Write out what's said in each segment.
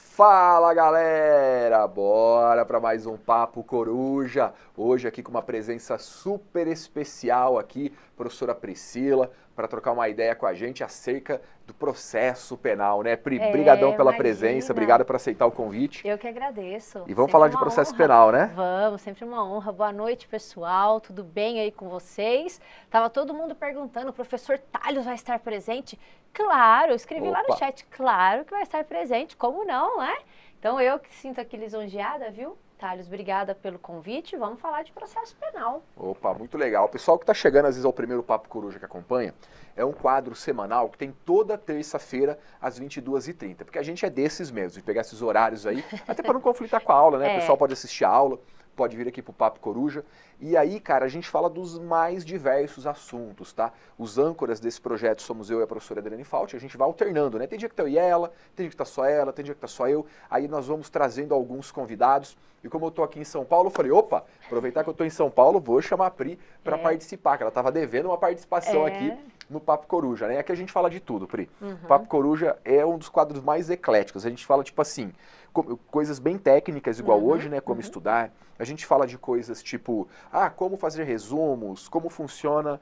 Fala galera, bora para mais um Papo Coruja. Hoje aqui com uma presença super especial aqui, professora Priscila, para trocar uma ideia com a gente acerca do processo penal, né? Pri, brigadão pela presença, obrigado por aceitar o convite. Eu que agradeço. E vamos falar de processo penal, né? Vamos, sempre uma honra. Boa noite, pessoal. Tudo bem aí com vocês? Tava todo mundo perguntando, o professor Thales vai estar presente? Claro, eu escrevi lá no chat, claro que vai estar presente, como não, né? Então eu que sinto aqui lisonjeada, viu? Thales, obrigada pelo convite. Vamos falar de processo penal. Opa, muito legal. O pessoal que está chegando às vezes ao primeiro Papo Coruja que acompanha, é um quadro semanal que tem toda terça-feira às 22h30, porque a gente é desses mesmo, de pegar esses horários aí, até para não conflitar com a aula, né? O pessoal pode assistir a aula, pode vir aqui pro Papo Coruja. E aí, cara, a gente fala dos mais diversos assuntos, tá? Os âncoras desse projeto somos eu e a professora Adriane Fauci, a gente vai alternando, né? Tem dia que tá eu e ela, tem dia que tá só ela, tem dia que tá só eu. Aí nós vamos trazendo alguns convidados. E como eu tô aqui em São Paulo, eu falei, opa, aproveitar que eu tô em São Paulo, vou chamar a Pri para participar, que ela tava devendo uma participação aqui no Papo Coruja, né? Aqui a gente fala de tudo, Pri. O Papo Coruja é um dos quadros mais ecléticos. A gente fala, tipo assim, coisas bem técnicas, igual hoje, né? Como estudar. A gente fala de coisas tipo, como fazer resumos, como funciona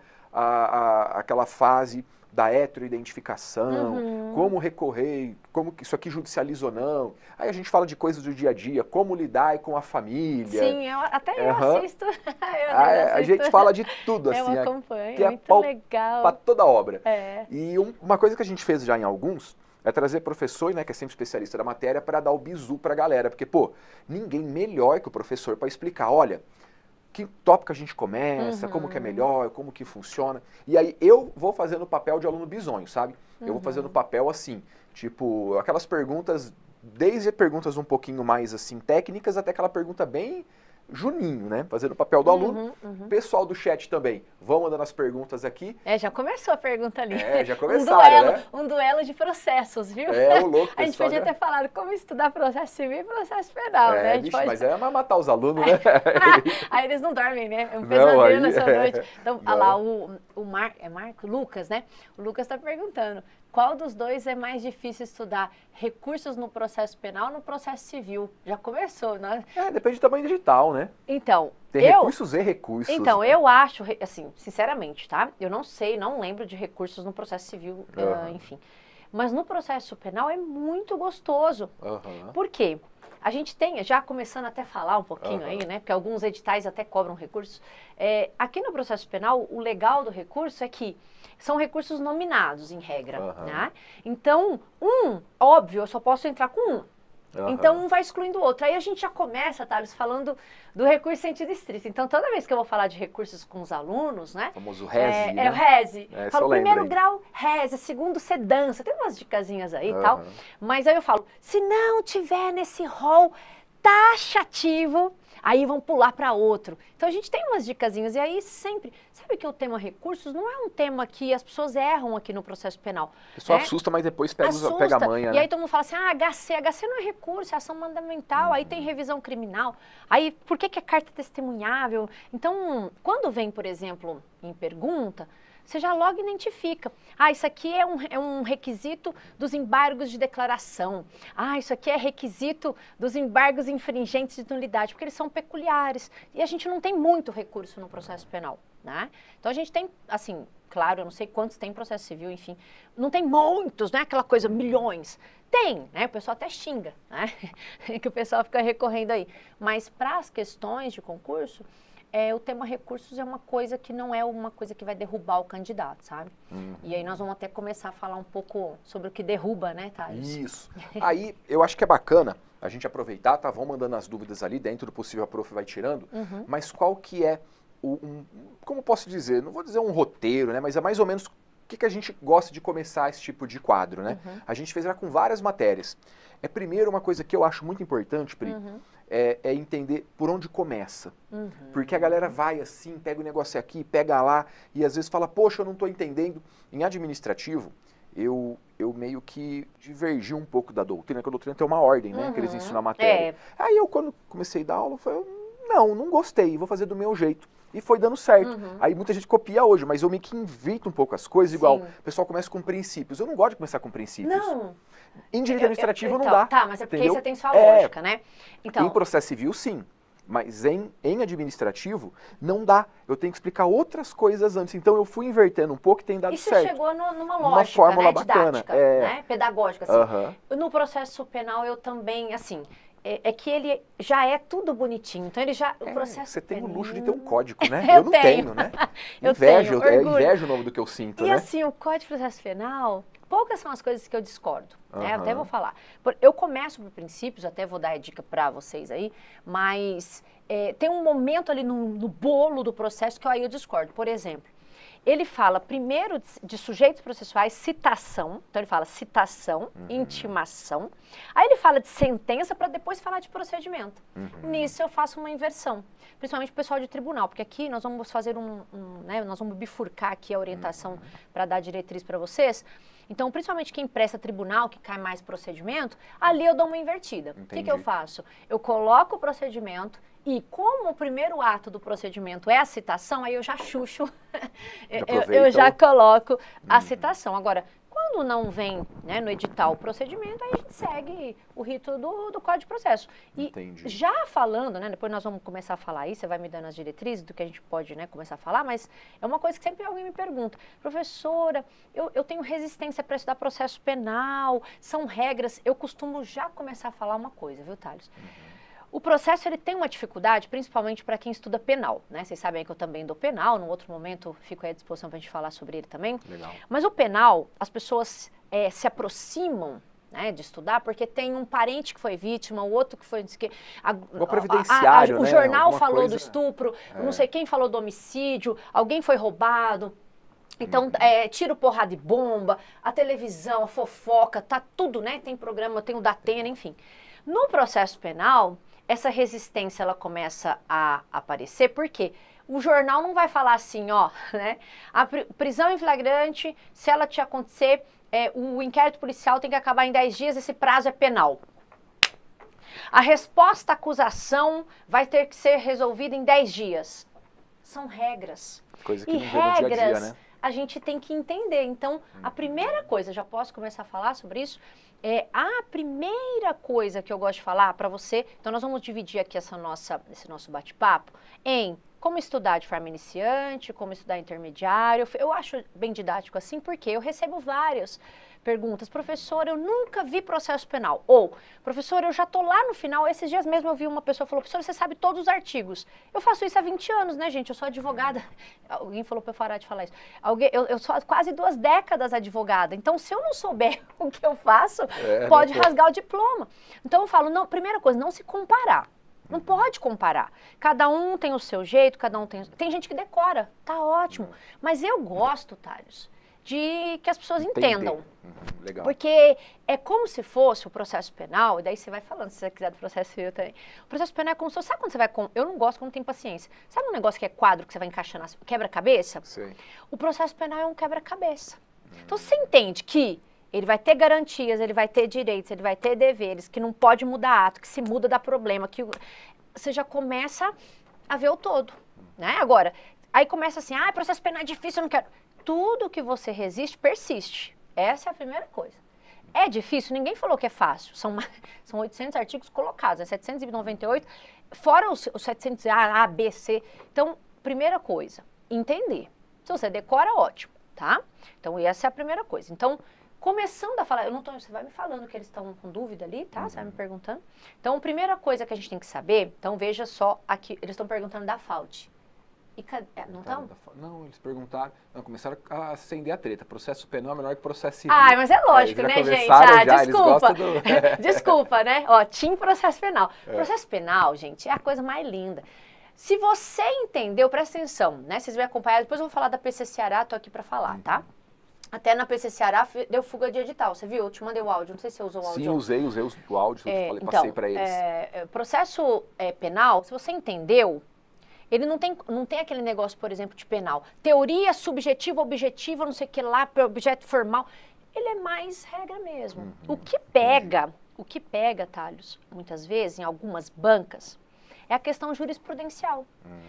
aquela fase da heteroidentificação, como recorrer, como isso aqui judicializa ou não. Aí a gente fala de coisas do dia a dia, como lidar com a família. Sim, eu assisto. A gente fala de tudo, assim. Eu acompanho, que é muito legal. Para toda obra. É. E uma coisa que a gente fez já em alguns é trazer professor, né, que é sempre especialista da matéria, para dar o bizu para a galera. Porque, pô, ninguém melhor que o professor para explicar, olha, que tópico a gente começa, como que é melhor, como que funciona. E aí eu vou fazendo o papel de aluno bisonho, sabe? Eu vou fazendo o papel assim, tipo, aquelas perguntas, desde perguntas um pouquinho mais assim técnicas até aquela pergunta bem juninho, né? Fazendo o papel do aluno. Pessoal do chat também, vão mandando as perguntas aqui. Já começou a pergunta ali. Já começaram, né? Um duelo de processos, viu? O louco, a gente podia ter falado como estudar processo civil e processo penal, né? Mas é matar os alunos, né? Aí eles não dormem, né? É um pesadelo nessa noite. Então, olha lá, o Lucas, né? O Lucas está perguntando, qual dos dois é mais difícil estudar? Recursos no processo penal ou no processo civil? Já começou, né? Depende do tamanho digital, né? Então, tem recursos e recursos. Então, né? eu acho, assim, sinceramente, tá? Eu não sei, não lembro de recursos no processo civil, enfim. Mas no processo penal é muito gostoso. Por quê? A gente tem, já começando até a falar um pouquinho aí, né? Porque alguns editais até cobram recursos. Aqui no processo penal, o legal do recurso é que são recursos nominados, em regra, né? Então, óbvio, eu só posso entrar com um. Então, um vai excluindo o outro. Aí a gente já começa, Thales, falando do recurso em sentido estrito. Então, toda vez que eu vou falar de recursos com os alunos, né? O famoso RESE, né? É o RESE. Falo, primeiro aí. grau, RESE. Segundo, sedança. Tem umas dicasinhas aí e tal. Mas aí eu falo, se não tiver nesse rol taxativo, aí vão pular para outro. Então, a gente tem umas dicasinhas. E aí, sempre... Sabe que o tema recursos não é um tema que as pessoas erram aqui no processo penal. O pessoal assusta, mas depois pega a manha. E aí todo mundo fala assim, HC não é recurso, é ação mandamental, aí tem revisão criminal. Aí, por que é carta testemunhável? Então, quando vem, por exemplo, em pergunta, você já logo identifica. Isso aqui é um requisito dos embargos de declaração. Isso aqui é requisito dos embargos infringentes de nulidade, porque eles são peculiares. E a gente não tem muito recurso no processo penal, né? Então a gente tem, assim, claro, eu não sei quantos tem processo civil, enfim. Não tem muitos, né? Aquela coisa, milhões. Tem, né? O pessoal até xinga, né? Que o pessoal fica recorrendo aí. Mas para as questões de concurso, o tema recursos é uma coisa que não é uma coisa que vai derrubar o candidato, sabe? E aí nós vamos até começar a falar um pouco sobre o que derruba, né, Thales? Isso. Aí eu acho que é bacana a gente aproveitar, tá? Vão mandando as dúvidas ali, dentro do possível a prof vai tirando, mas qual que é como posso dizer, não vou dizer um roteiro, né? Mas é mais ou menos o que a gente gosta de começar esse tipo de quadro, né? A gente fez já com várias matérias. Primeiro, uma coisa que eu acho muito importante, Pri, é entender por onde começa. Porque a galera vai assim, pega o negócio aqui, pega lá, e às vezes fala, poxa, eu não estou entendendo. Em administrativo, eu meio que divergi um pouco da doutrina, que a doutrina tem uma ordem, né? Que eles ensinam a matéria. Aí eu, quando comecei a dar aula, eu falei, não gostei, vou fazer do meu jeito. E foi dando certo. Aí muita gente copia hoje, mas eu meio que invirto um pouco as coisas, igual o pessoal começa com princípios. Eu não gosto de começar com princípios. Não. Em direito administrativo não então, dá. Tá, mas é porque entendeu? aí você tem sua lógica, né? Então, em processo civil, sim. Mas em administrativo, não dá. Eu tenho que explicar outras coisas antes. Então eu fui invertendo um pouco e tem dado certo. E você chegou numa lógica, uma fórmula né, bacana, didática, né, pedagógica. Assim. No processo penal eu também, assim, é que ele já é tudo bonitinho. Então ele já, o processo você tem penal... o luxo de ter um código, né? Eu não tenho. tenho, né? Eu invejo, tenho, invejo o nome do que eu sinto, e né? assim, o Código de Processo Penal, poucas são as coisas que eu discordo, né? Até vou falar. Eu começo por princípios, até vou dar a dica para vocês aí, mas tem um momento ali no bolo do processo que aí eu discordo. Por exemplo, ele fala primeiro de sujeitos processuais, citação. Então ele fala citação, intimação. Aí ele fala de sentença para depois falar de procedimento. Nisso eu faço uma inversão, principalmente o pessoal de tribunal, porque aqui nós vamos fazer né, nós vamos bifurcar aqui a orientação para dar diretriz para vocês. Então, principalmente quem presta tribunal, que cai mais procedimento, ali eu dou uma invertida. O que eu faço? Eu coloco o procedimento e como o primeiro ato do procedimento é a citação, aí eu já chucho, eu já coloco a citação. Agora, quando não vem, né, no edital o procedimento, aí a gente segue o rito do Código de Processo. E já falando, né, depois nós vamos começar a falar aí, você vai me dando as diretrizes do que a gente pode, né, começar a falar, mas é uma coisa que sempre alguém me pergunta, professora, eu tenho resistência para estudar processo penal, são regras, eu costumo já começar a falar uma coisa, viu, Thales? O processo ele tem uma dificuldade, principalmente para quem estuda penal, né? Vocês sabem que eu também dou penal, num outro momento fico aí à disposição para a gente falar sobre ele também. Legal. Mas o penal, as pessoas se aproximam, né, de estudar porque tem um parente que foi vítima, o outro que foi... O previdenciário, o né? jornal Alguma falou coisa... do estupro, não sei quem falou do homicídio, alguém foi roubado. Então, tiro, porrada e bomba, a televisão, a fofoca, tá tudo, né? Tem programa, tem o Datena, enfim. No processo penal, essa resistência ela começa a aparecer, porque o jornal não vai falar assim, ó, né? A prisão em flagrante, se ela te acontecer, o inquérito policial tem que acabar em 10 dias, esse prazo é penal. A resposta à acusação vai ter que ser resolvida em 10 dias. São regras. Coisa que e não vê no dia a dia, né? A gente tem que entender. Então, a primeira coisa, já posso começar a falar sobre isso? A primeira coisa que eu gosto de falar para você, então nós vamos dividir aqui esse nosso bate-papo em como estudar de forma iniciante, como estudar intermediário. Eu acho bem didático assim, porque eu recebo várias perguntas. Professor, eu nunca vi processo penal. Ou, professor, eu já tô lá no final. Esses dias mesmo eu vi uma pessoa que falou, professor, você sabe todos os artigos. Eu faço isso há 20 anos, né, gente? Eu sou advogada. Alguém falou para eu parar de falar isso. Eu sou há quase 2 décadas advogada. Então, se eu não souber o que eu faço, pode rasgar o diploma. Então, eu falo, não, primeira coisa, não se comparar. Não pode comparar. Cada um tem o seu jeito, cada um tem... Tem gente que decora, tá ótimo. Mas eu gosto, Thales, de que as pessoas entendam. Legal. Porque é como se fosse o processo penal, e daí você vai falando, se você quiser do processo civil também. O processo penal é como se fosse, sabe quando você vai... Eu não gosto quando tem paciência. Sabe um negócio que é quadro, que você vai encaixando, quebra-cabeça? Sim. O processo penal é um quebra-cabeça. Então você entende que ele vai ter garantias, ele vai ter direitos, ele vai ter deveres, que não pode mudar ato, que se muda dá problema, que você já começa a ver o todo, né? Agora, aí começa assim, processo penal é difícil, eu não quero. Tudo que você resiste, persiste. Essa é a primeira coisa. É difícil? Ninguém falou que é fácil. São 800 artigos colocados, 798, fora os 700 A, B, C. Então, primeira coisa, entender. Se você decora, ótimo, tá? Então, essa é a primeira coisa. Então, começando a falar, você vai me falando que eles estão com dúvida ali, tá? Você vai me perguntando. Então, a primeira coisa que a gente tem que saber, então veja só, aqui, eles estão perguntando da FAUT. E não estão? Não, eles perguntaram, começaram a acender a treta. Processo penal é menor que processo civil. Mas é lógico, né, gente? Desculpa. Desculpa, né? Ó, tinha processo penal. Processo penal, gente, é a coisa mais linda. Se você entendeu, presta atenção, né? Vocês vão acompanhar, depois eu vou falar da PC Ceará, tô aqui para falar, tá? Até na PC Ceará deu fuga de edital, você viu? Eu te mandei o áudio, não sei se você usou o áudio. Sim, usei o áudio, passei para eles. Processo penal, se você entendeu, ele não tem aquele negócio, por exemplo, de penal. Teoria subjetiva, objetiva, não sei o que lá, objeto formal. Ele é mais regra mesmo. O que pega, Thales, muitas vezes, em algumas bancas, é a questão jurisprudencial.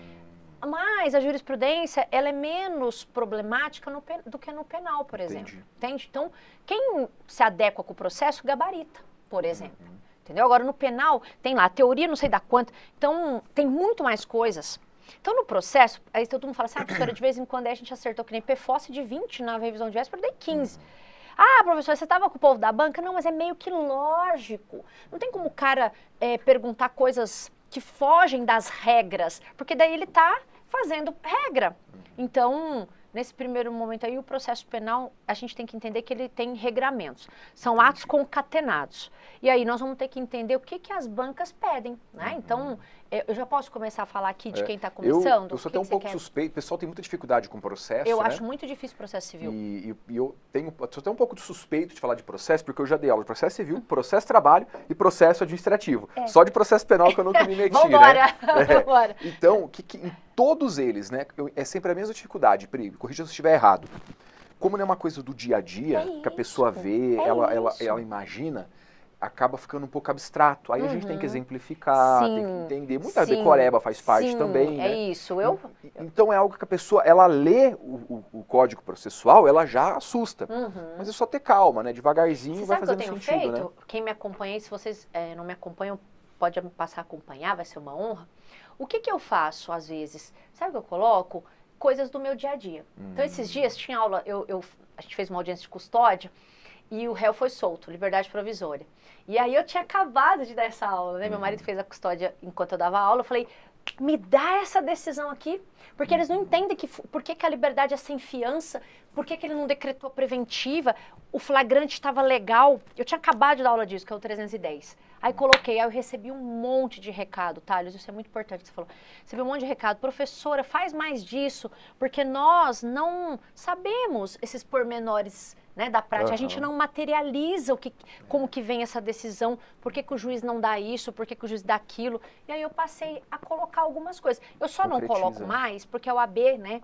Mas a jurisprudência, ela é menos problemática do que no penal, por exemplo. Entende? Então, quem se adequa com o processo, gabarita, por exemplo. Entendeu? Agora, no penal, tem lá a teoria não sei da quanta. Então, tem muito mais coisas. Então, no processo, aí todo mundo fala assim, professora, de vez em quando a gente acertou que nem PFOS de 20 na revisão de véspera, eu dei 15. Ah, professor, você estava com o povo da banca? Não, mas é meio que lógico. Não tem como o cara perguntar coisas que fogem das regras, porque daí ele está fazendo regra. Então, nesse primeiro momento aí, o processo penal, a gente tem que entender que ele tem regramentos. São atos concatenados. E aí nós vamos ter que entender o que as bancas pedem, né? Então, eu já posso começar a falar aqui de quem está começando? Eu sou até um pouco suspeito, o pessoal tem muita dificuldade com processo, Eu né? acho muito difícil processo civil. E eu sou até um pouco suspeito de falar de processo, porque eu já dei aula de processo civil, processo trabalho e processo administrativo. Só de processo penal que eu nunca me meti, Vambora. né? Vambora. Então, em todos eles, né, é sempre a mesma dificuldade, Pri, corrija se eu estiver errado. Como não é uma coisa do dia a dia, que a pessoa vê, ela imagina, acaba ficando um pouco abstrato. Aí a gente tem que exemplificar, tem que entender. Muita decoreba faz parte também, né? É isso. Então é algo que a pessoa, ela lê o código processual, ela já assusta. Mas é só ter calma, né? Devagarzinho vai fazendo sentido, feito? Né? Quem me acompanha, se vocês não me acompanham, pode me passar a acompanhar, vai ser uma honra. O que eu faço, às vezes? Sabe o que eu coloco? Coisas do meu dia a dia. Então, esses dias, tinha aula, a gente fez uma audiência de custódia, e o réu foi solto, liberdade provisória. E aí eu tinha acabado de dar essa aula, né? Meu marido fez a custódia enquanto eu dava aula, eu falei, me dá essa decisão aqui, porque eles não entendem por que a liberdade é sem fiança, por que ele não decretou preventiva, o flagrante estava legal. Eu tinha acabado de dar aula disso, que é o 310. Aí coloquei, aí eu recebi um monte de recado, Thales, isso é muito importante que você falou. Recebi um monte de recado, professora, faz mais disso, porque nós não sabemos esses pormenores, né, da prática. A gente não materializa como que vem essa decisão, por que o juiz não dá isso, por que o juiz dá aquilo. E aí eu passei a colocar algumas coisas. Eu só não coloco mais, porque a OAB, né,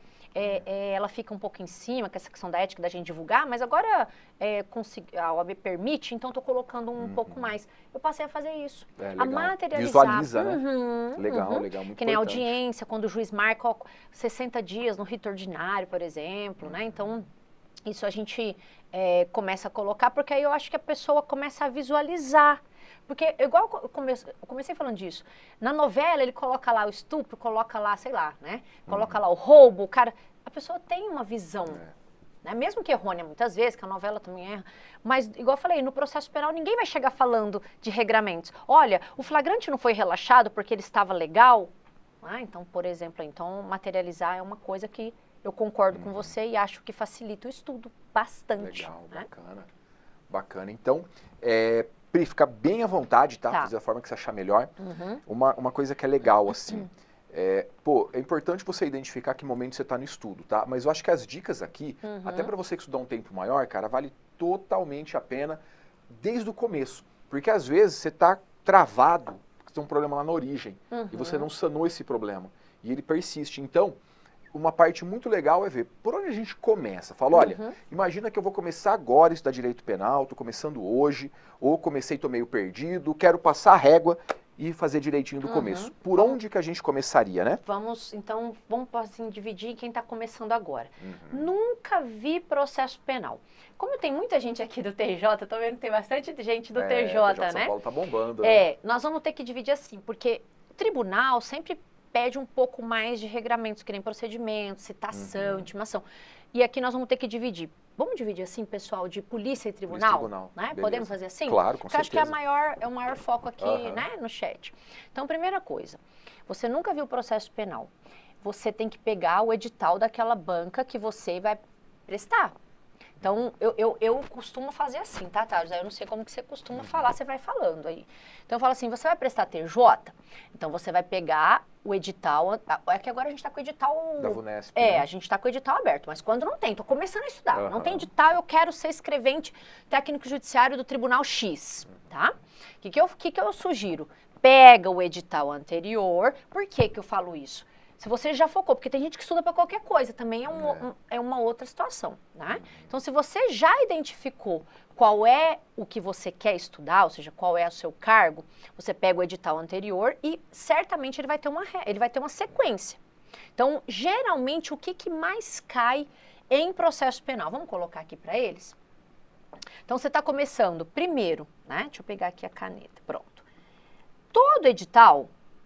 ela fica um pouco em cima, com essa questão da ética da gente divulgar, mas agora a OAB permite, então estou colocando um pouco mais. Eu passei a fazer isso, a materializar. Visualiza, né? Legal, muito que nem importante. audiência, quando o juiz marca 60 dias no rito ordinário, por exemplo, né? Então, isso a gente começa a colocar, porque aí eu acho que a pessoa começa a visualizar. Porque, igual eu comecei falando disso, na novela ele coloca lá o estupro, coloca lá, sei lá, né? Coloca lá o roubo, o cara... A pessoa tem uma visão, né? Mesmo que errônea muitas vezes, que a novela também erra. Mas, igual eu falei, no processo penal ninguém vai chegar falando de regramentos. Olha, o flagrante não foi relaxado porque ele estava legal. Então, por exemplo, materializar é uma coisa que eu concordo com você e acho que facilita o estudo bastante. Legal, né? Bacana. Então, Pri, fica bem à vontade, tá? Fazer da forma que você achar melhor. Uma coisa que é legal, assim, é importante você identificar que momento você está no estudo, tá? Mas eu acho que as dicas aqui, até para você que estudar um tempo maior, cara, vale totalmente a pena desde o começo. Porque às vezes você está travado, porque tem um problema lá na origem, e você não sanou esse problema, e ele persiste. Então, uma parte muito legal é ver por onde a gente começa. Fala, olha, imagina que eu vou começar agora a estudar direito penal, estou começando hoje, ou comecei e estou meio perdido, quero passar a régua e fazer direitinho do começo. Por onde que a gente começaria, né? Vamos assim, dividir quem está começando agora. Nunca vi processo penal. Como tem muita gente aqui do TJ, tô vendo que tem bastante gente do TJ, né? São Paulo tá bombando, né? Nós vamos ter que dividir assim, porque o tribunal sempre pede um pouco mais de regramentos, que nem procedimento, citação, intimação. E aqui nós vamos ter que dividir. Vamos dividir assim, pessoal, de polícia e tribunal? Né? Podemos fazer assim? Claro, com certeza. Eu acho que é o maior foco aqui, né, no chat. Então, primeira coisa, você nunca viu o processo penal. Você tem que pegar o edital daquela banca que você vai prestar. Então, eu costumo fazer assim, tá, Thales? Eu não sei como que você costuma falar, você vai falando aí. Então, eu falo assim, você vai prestar TJ? Então, você vai pegar o edital... É que agora a gente está com o edital... Da VUNESP, né? A gente está com o edital aberto, mas quando não tem, estou começando a estudar. Não tem edital, eu quero ser escrevente técnico judiciário do Tribunal X, tá? O que eu sugiro? Pega o edital anterior. Por que eu falo isso? Se você já focou, porque tem gente que estuda para qualquer coisa, também é uma outra situação, né? Então, se você já identificou qual é o que você quer estudar, ou seja, qual é o seu cargo, você pega o edital anterior e certamente ele vai ter uma sequência. Então, geralmente, o que mais cai em processo penal? Vamos colocar aqui para eles? Então, você está começando primeiro, né? Deixa eu pegar aqui a caneta, pronto. Todo edital,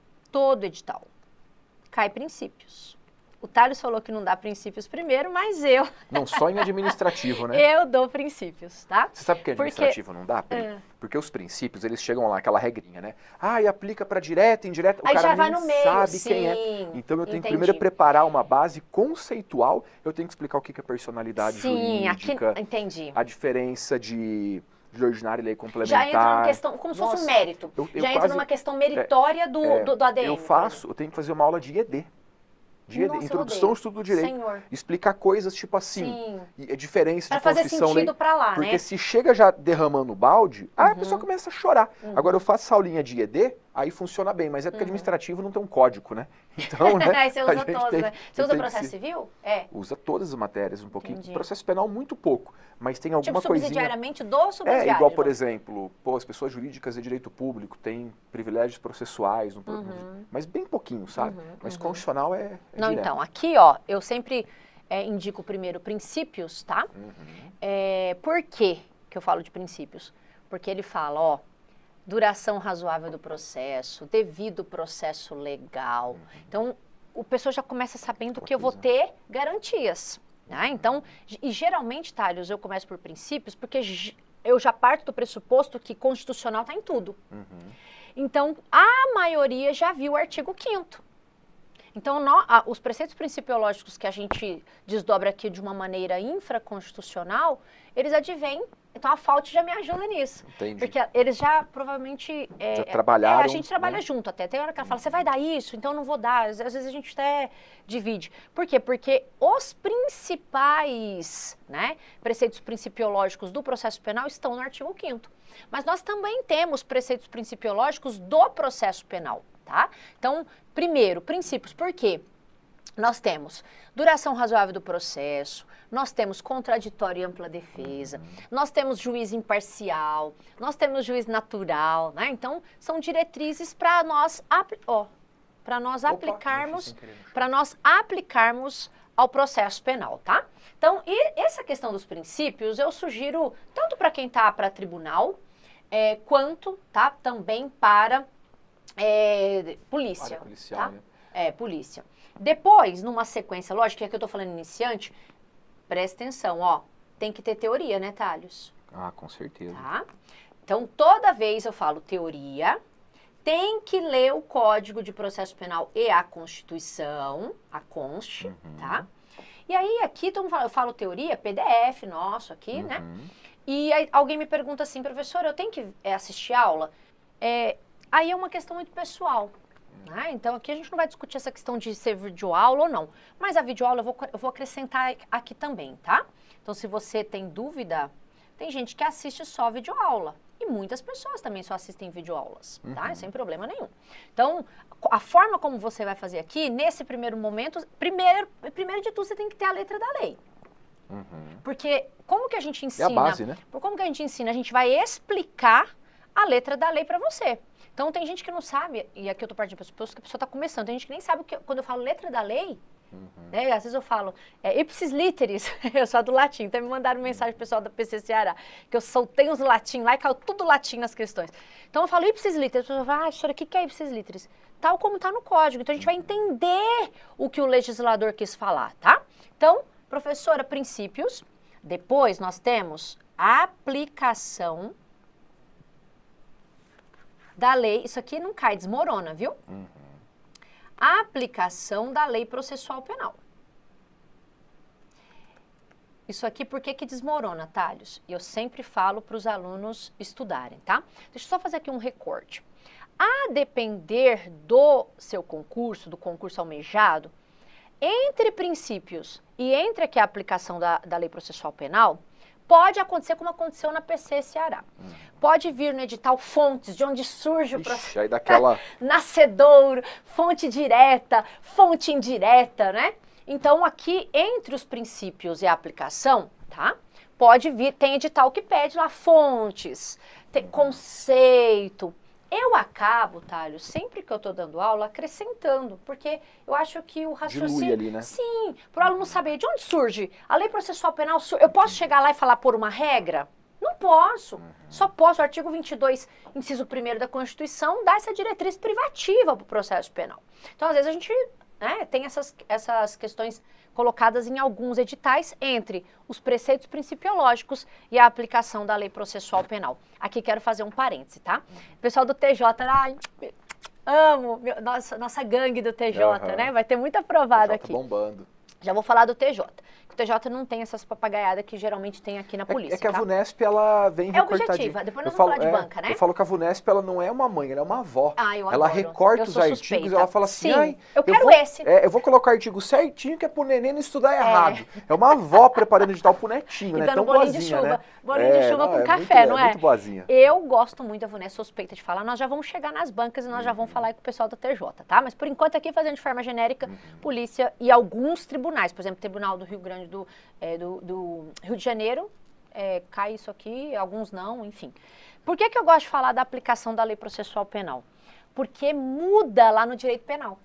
cai princípios. O Thales falou que não dá princípios primeiro, mas eu... Não, só em administrativo, né? Eu dou princípios, tá? Você sabe por que administrativo não dá, Pri? Porque os princípios, eles chegam lá, aquela regrinha, né? Ah, e aplica para direta, indireta, o aí cara já vai nem no meio, sabe sim, quem é. Então eu tenho que primeiro preparar uma base conceitual, eu tenho que explicar o que é personalidade jurídica, aqui, entendi. A diferença de ordinária e lei complementar. Já entra numa questão, como se fosse um mérito. Já entra numa questão meritória do ADM. Eu tenho que fazer uma aula de IED. Nossa, introdução ao estudo do direito. Senhor. Explicar coisas tipo assim, a diferença de Constituição, fazer sentido para lá, porque né? se chega já derramando o balde, aí a pessoa começa a chorar. Agora eu faço essa aulinha de IED, aí funciona bem, mas é porque administrativo não tem um código, né? Então, né? Aí você usa todos, né? Você usa processo civil? Usa todas as matérias um pouquinho. Entendi. Processo penal muito pouco, mas tem alguma coisinha... subsidiariamente do subsidiário. Igual, por exemplo, as pessoas jurídicas de direito público têm privilégios processuais, mas bem pouquinho, sabe? Mas constitucional é não, direto. então, aqui, ó, eu sempre indico primeiro princípios, tá? Por que eu falo de princípios? Porque ele fala, ó, duração razoável do processo, devido processo legal. Então, o pessoa já começa sabendo que eu vou ter garantias. Né? Então, e geralmente, Thales, eu começo por princípios, porque eu já parto do pressuposto que constitucional está em tudo. Então, a maioria já viu o artigo 5º. Então, os preceitos principiológicos que a gente desdobra aqui de uma maneira infraconstitucional, eles advêm. Então, a FAUT já me ajuda nisso. Entendi. Porque eles já provavelmente... já trabalharam. A gente trabalha junto até. Tem hora que ela fala, você vai dar isso? Então, eu não vou dar. Às vezes a gente até divide. Por quê? Porque os principais preceitos principiológicos do processo penal estão no artigo 5º. Mas nós também temos preceitos principiológicos do processo penal, tá? Então, primeiro, princípios. Por quê? Nós temos duração razoável do processo, nós temos contraditório e ampla defesa, nós temos juiz imparcial, nós temos juiz natural, né? Então, são diretrizes para nós aplicarmos ao processo penal, tá? Então, e essa questão dos princípios, eu sugiro tanto para quem está para tribunal, quanto também para polícia. Policial, tá? né? Polícia. Depois, numa sequência, lógico, que é que eu tô falando iniciante, presta atenção, ó, tem que ter teoria, né, Thales? Ah, com certeza. Tá? Então, toda vez eu falo teoria, tem que ler o Código de Processo Penal e a Constituição, a Const, tá? E aí, aqui, eu falo teoria, PDF nosso aqui, né? E aí, alguém me pergunta assim, professora, eu tenho que assistir aula? Aí é uma questão muito pessoal. Então, aqui a gente não vai discutir essa questão de ser videoaula ou não. Mas a videoaula eu vou acrescentar aqui também, tá? Então, se você tem dúvida, tem gente que assiste só videoaula. E muitas pessoas também só assistem videoaulas, tá? Sem problema nenhum. Então, a forma como você vai fazer aqui, nesse primeiro momento, primeiro de tudo, você tem que ter a letra da lei. Porque como que a gente ensina? É a base, né? Como que a gente ensina? A gente vai explicar a letra da lei para você. Então, tem gente que não sabe, e aqui eu tô partindo para que a pessoa está começando, tem gente que nem sabe quando eu falo letra da lei, às vezes eu falo ipsis literis, eu sou do latim, então me mandaram mensagem pessoal da PC Ceará, que eu soltei uns latim lá e caiu tudo latim nas questões. Então, eu falo ipsis literis, a pessoa fala, professora, o que é ipsis literis? Tal como está no código, então a gente vai entender o que o legislador quis falar, tá? Então, professora, princípios, depois nós temos a aplicação da lei, isso aqui não cai, desmorona, viu? A aplicação da lei processual penal. Isso aqui, por que desmorona, Thales? Eu sempre falo para os alunos estudarem, tá? Deixa eu só fazer aqui um recorte. A depender do seu concurso, do concurso almejado, entre princípios e entre aqui a aplicação da lei processual penal, Pode acontecer como aconteceu na PC Ceará. Pode vir no edital fontes, de onde surge o processo. Aí daquela... Nascedouro, fonte direta, fonte indireta, né? Então, aqui, entre os princípios e a aplicação, tá? Pode vir, tem edital que pede lá fontes, tem conceito. Eu acabo, Thálio, sempre que eu estou dando aula, acrescentando, porque eu acho que o raciocínio... Dilui ali, né? Sim, para o aluno saber de onde surge. A lei processual penal, eu posso chegar lá e falar por uma regra? Não posso. Só posso, o artigo 22, inciso 1º da Constituição, dar essa diretriz privativa para o processo penal. Então, às vezes, a gente tem essas questões colocadas em alguns editais entre os preceitos principiológicos e a aplicação da lei processual penal. Aqui quero fazer um parêntese, tá? O pessoal do TJ, ai, amo, nossa gangue do TJ, né? Vai ter muito aprovado TJ aqui. Bombando. Já vou falar do TJ. O TJ não tem essas papagaiadas que geralmente tem aqui na polícia. É que a tá? VUNESP, ela vem recortadinha. Objetiva, depois nós vamos falar de banca, né? Eu falo que a VUNESP, ela não é uma mãe, ela é uma avó. Ah, eu ela adoro. recorta Eu os sou artigos suspeita. e ela fala assim, sim, ai, eu quero esse. Eu vou colocar o artigo certinho que é pro neném não estudar errado. É uma avó preparando edital pro netinho, E né? dando Tão bolinho boazinha, de chuva. né? Bolinho de chuva com café, não é? Muito boazinha. Eu gosto muito da VUNESP, suspeita de falar. Nós já vamos chegar nas bancas e nós já vamos falar aí com o pessoal da TJ, tá? Mas por enquanto aqui, fazendo de forma genérica, polícia e alguns tribunais. Por exemplo, o Tribunal do Rio Grande do Rio de Janeiro, cai isso aqui, alguns não, enfim. Por que eu gosto de falar da aplicação da lei processual penal? Porque muda lá no direito penal.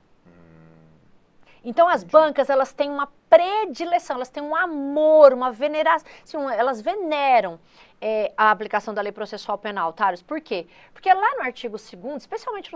Então, as bancas, elas têm uma predileção, elas têm um amor, uma veneração, assim, elas veneram a aplicação da lei processual penal, Thales. Por quê? Porque lá no artigo 2º, especialmente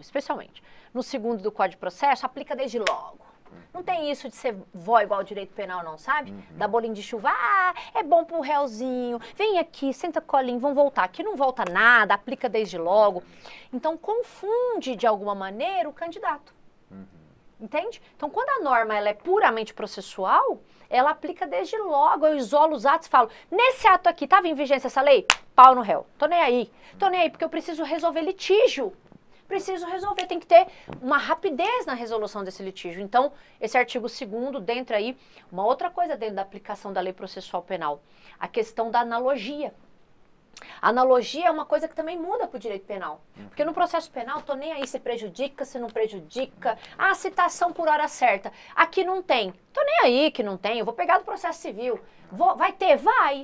no 2º do Código de Processo, aplica desde logo. Não tem isso de ser vó igual ao direito penal, não, sabe? Dá bolinho de chuva, é bom pro réuzinho, vem aqui, senta colinho, vão voltar. Aqui não volta nada, aplica desde logo. Então, confunde, de alguma maneira, o candidato. Entende? Então, quando a norma ela é puramente processual, ela aplica desde logo. Eu isolo os atos e falo, nesse ato aqui, estava em vigência essa lei? Pau no réu. Tô nem aí. Tô nem aí, porque eu preciso resolver litígio. Preciso resolver, tem que ter uma rapidez na resolução desse litígio. Então, esse artigo 2º, dentro aí, uma outra coisa dentro da aplicação da lei processual penal, a questão da analogia. A analogia é uma coisa que também muda para o direito penal. Porque no processo penal, tô nem aí se prejudica, se não prejudica. Ah, citação por hora certa. Aqui não tem. Tô nem aí que não tem, eu vou pegar do processo civil. Vai ter? Vai.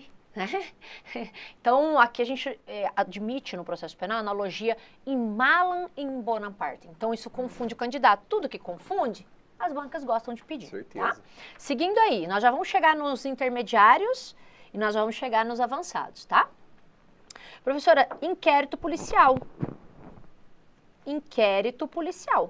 Então, aqui a gente admite no processo penal a analogia in malam e in bonam parte. Então, isso confunde o candidato. Tudo que confunde, as bancas gostam de pedir. Certeza. Tá? Seguindo aí, nós já vamos chegar nos intermediários e nós já vamos chegar nos avançados, tá? Professora, inquérito policial. Inquérito policial.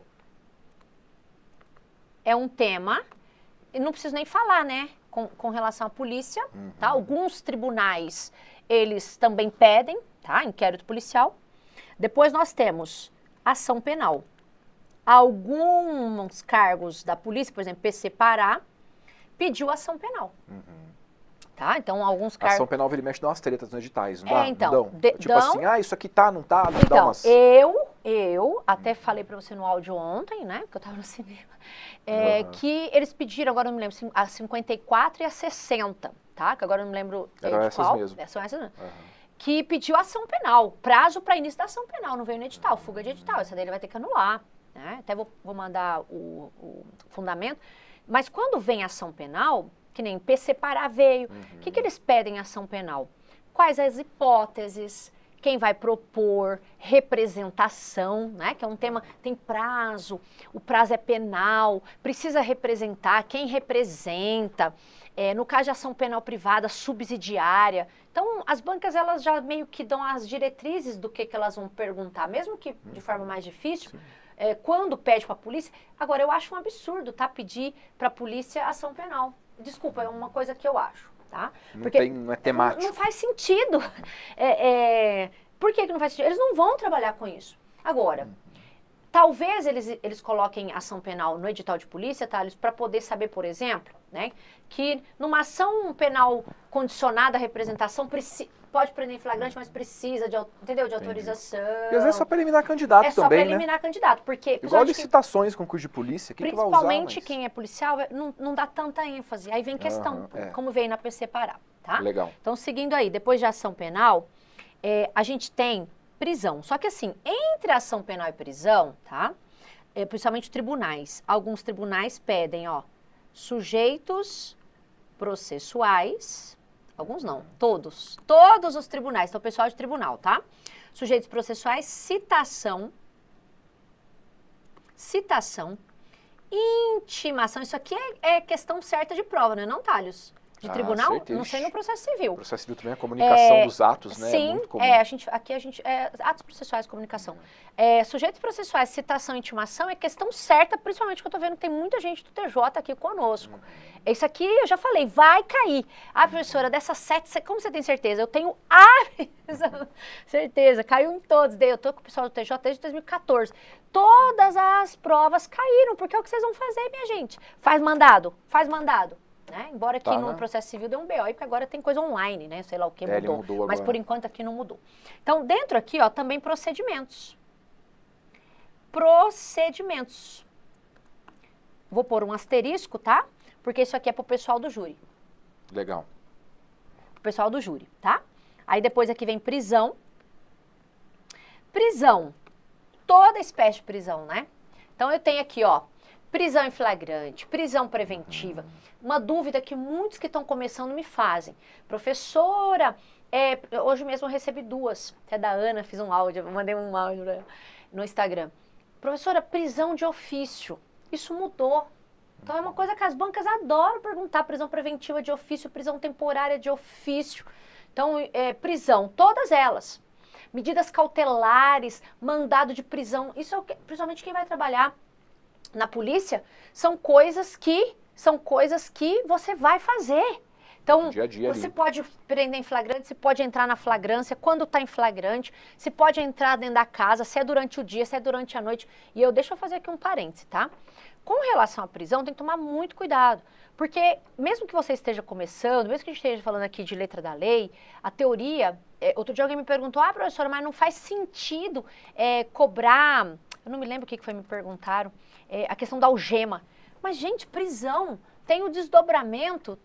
É um tema, e não preciso nem falar, né? Com relação à polícia, tá? Alguns tribunais, eles também pedem, tá? Inquérito policial. Depois nós temos ação penal. Alguns cargos da polícia, por exemplo, PC Pará, pediu ação penal. Tá? Então, alguns cargos... Ação penal, ele mexe dá umas tretas nos editais, não dá? Então, não dão? Tipo assim, isso aqui tá, não tá, não dá então, umas... Eu até falei para você no áudio ontem, né, que eu estava no cinema, que eles pediram, agora eu não me lembro, a 54 e a 60, tá? Que agora eu não me lembro de qual. Mesmo. São essas mesmo. Que pediu ação penal, prazo para início da ação penal, não veio no edital, fuga de edital, essa daí ele vai ter que anular, né? Até vou mandar o fundamento. Mas quando vem ação penal, que nem PC Pará veio, o que eles pedem em ação penal? Quais as hipóteses, quem vai propor, representação, né? Que é um tema, tem prazo, o prazo é penal, precisa representar, quem representa, no caso de ação penal privada, subsidiária. Então, as bancas, elas já meio que dão as diretrizes do que elas vão perguntar, mesmo que de forma mais difícil, quando pede para a polícia. Agora, eu acho um absurdo, tá? Pedir para a polícia ação penal. Desculpa, é uma coisa que eu acho, tá? Porque não é temático. Não faz sentido. Por que não faz sentido? Eles não vão trabalhar com isso. Agora, talvez eles coloquem ação penal no edital de polícia, Thales, para poder saber, por exemplo, né, que numa ação penal condicionada à representação pode prender em flagrante, mas precisa de autorização. E às vezes é só para eliminar candidato também, né? É só para eliminar candidato, porque... Igual licitações, concurso de polícia, quem que vai usar? Principalmente quem é policial, não dá tanta ênfase. Aí vem questão, como veio na PC Pará, tá? Legal. Então, seguindo aí, depois de ação penal, a gente tem prisão. Só que assim, entre ação penal e prisão, tá? Principalmente tribunais. Alguns tribunais pedem, ó, sujeitos processuais, alguns não, todos os tribunais, então pessoal de tribunal, tá? Sujeitos processuais, citação, intimação, isso aqui é questão certa de prova, não é não, Talhos? De tribunal, certeza. Não sei no processo civil. O processo civil também é a comunicação dos atos, né? Sim, é muito comum. aqui a gente, atos processuais, comunicação. Sujeitos processuais, citação e intimação é questão certa, principalmente que eu tô vendo que tem muita gente do TJ aqui conosco. Isso aqui, eu já falei, vai cair. Professora, dessas 7, como você tem certeza? Eu tenho certeza, caiu em todos. Eu tô com o pessoal do TJ desde 2014. Todas as provas caíram, porque é o que vocês vão fazer, minha gente. Faz mandado. Né? Embora aqui no processo civil dê um BO, porque agora tem coisa online, né? Sei lá o que mudou. Mas por enquanto aqui não mudou. Então, dentro aqui, ó, também procedimentos. Vou pôr um asterisco, tá? Porque isso aqui é pro pessoal do júri. Legal. Pro pessoal do júri, tá? Aí depois aqui vem prisão. Prisão. Toda espécie de prisão, né? Então eu tenho aqui, ó, prisão em flagrante, prisão preventiva. Uma dúvida que muitos que estão começando me fazem. Professora, hoje mesmo eu recebi 2. Até da Ana, fiz um áudio, mandei um áudio no Instagram. Professora, prisão de ofício. Isso mudou. Então é uma coisa que as bancas adoram perguntar. Prisão preventiva de ofício, prisão temporária de ofício. Então, prisão, todas elas. Medidas cautelares, mandado de prisão. Isso é principalmente quem vai trabalhar na polícia, são coisas que você vai fazer. Então, dia a dia você ali. pode prender em flagrante, você pode entrar na flagrância, quando está em flagrante, você pode entrar dentro da casa, se é durante o dia, se é durante a noite. E deixa eu fazer aqui um parêntese, tá? Com relação à prisão, tem que tomar muito cuidado. Porque mesmo que você esteja começando, mesmo que a gente esteja falando aqui de letra da lei, a teoria... outro dia alguém me perguntou, professora, mas não faz sentido cobrar... Eu não me lembro o que foi me perguntaram. A questão da algema. Mas, gente, prisão, tem o desdobramento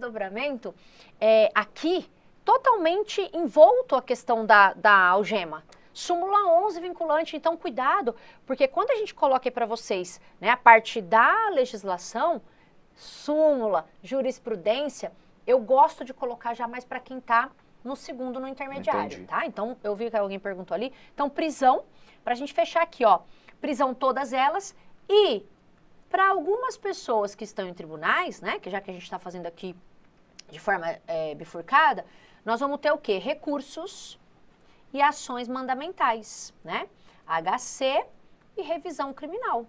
aqui totalmente envolto a questão da algema. Súmula 11 vinculante, então cuidado, porque quando a gente coloca aí para vocês, né, a parte da legislação, súmula, jurisprudência, eu gosto de colocar já mais para quem está no segundo, no intermediário, Entendi. tá? Então, eu vi que alguém perguntou ali. Então, prisão, para a gente fechar aqui, ó, prisão todas elas e para algumas pessoas que estão em tribunais, né, que já que a gente está fazendo aqui de forma bifurcada, nós vamos ter o quê? Recursos e ações mandamentais, né? HC e revisão criminal.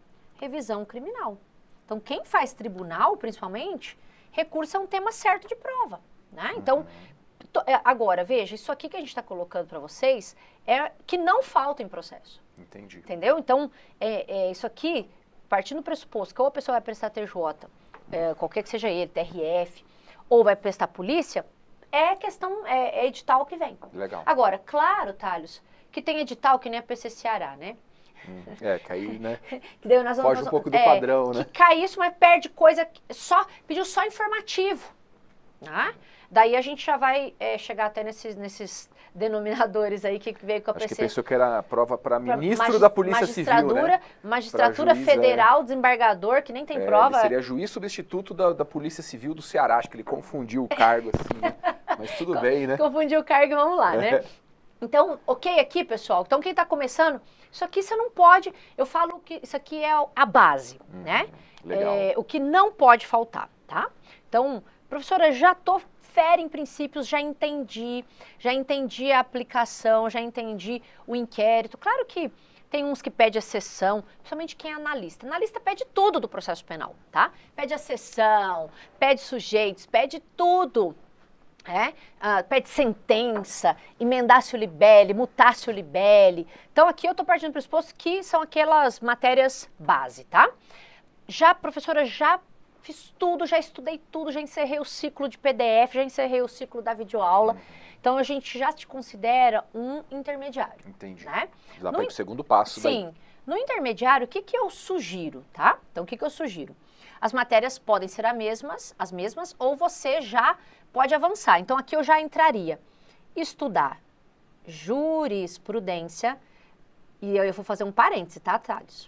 Então, quem faz tribunal, principalmente, recurso é um tema certo de prova, né? Então, agora, veja, isso aqui que a gente está colocando para vocês é que não falta em processo. Entendi. Entendeu? Então, isso aqui, partindo do pressuposto que ou a pessoa vai prestar TJ, qualquer que seja ele, TRF, ou vai prestar polícia, é questão, é edital que vem. Legal. Agora, claro, Talhos, que tem edital que nem a PC Ceará, né? Cair, né? Que daí nós vamos, foge um pouco do padrão, né? Que cai isso, mas perde coisa, pediu só informativo. Né? Daí a gente já vai chegar até nesses denominadores aí que veio com a PC. Acho que pensou que era a prova para ministro da Polícia Civil, né? Magistratura juiz, Federal, desembargador, que nem tem prova. Ele seria juiz substituto da Polícia Civil do Ceará. Acho que ele confundiu o cargo assim, né? Mas tudo bem, né? Confundiu o cargo, vamos lá, né? Então, ok aqui, pessoal? Então, quem está começando, isso aqui você não pode... Eu falo que isso aqui é a base, né? Legal. O que não pode faltar, tá? Então, professora, já tô fera em princípios, já entendi a aplicação, já entendi o inquérito. Claro que tem uns que pedem a sessão, principalmente quem é analista. Analista pede tudo do processo penal, tá? Pede a sessão, pede sujeitos, pede tudo. Pede sentença, emendácio libelli, mutácio libelli. Então, aqui eu estou partindo do pressuposto que são aquelas matérias base, tá? Professora, já fiz tudo, já estudei tudo, já encerrei o ciclo de PDF, já encerrei o ciclo da videoaula. Então, a gente já te considera um intermediário. Entendi. Né? Dá para ir pro segundo passo daí. Sim. No intermediário, o que eu sugiro, tá? Então, o que eu sugiro? as matérias podem ser as mesmas, ou você já pode avançar. Então, aqui eu já entraria. Estudar jurisprudência, e eu vou fazer um parêntese, tá, Thales?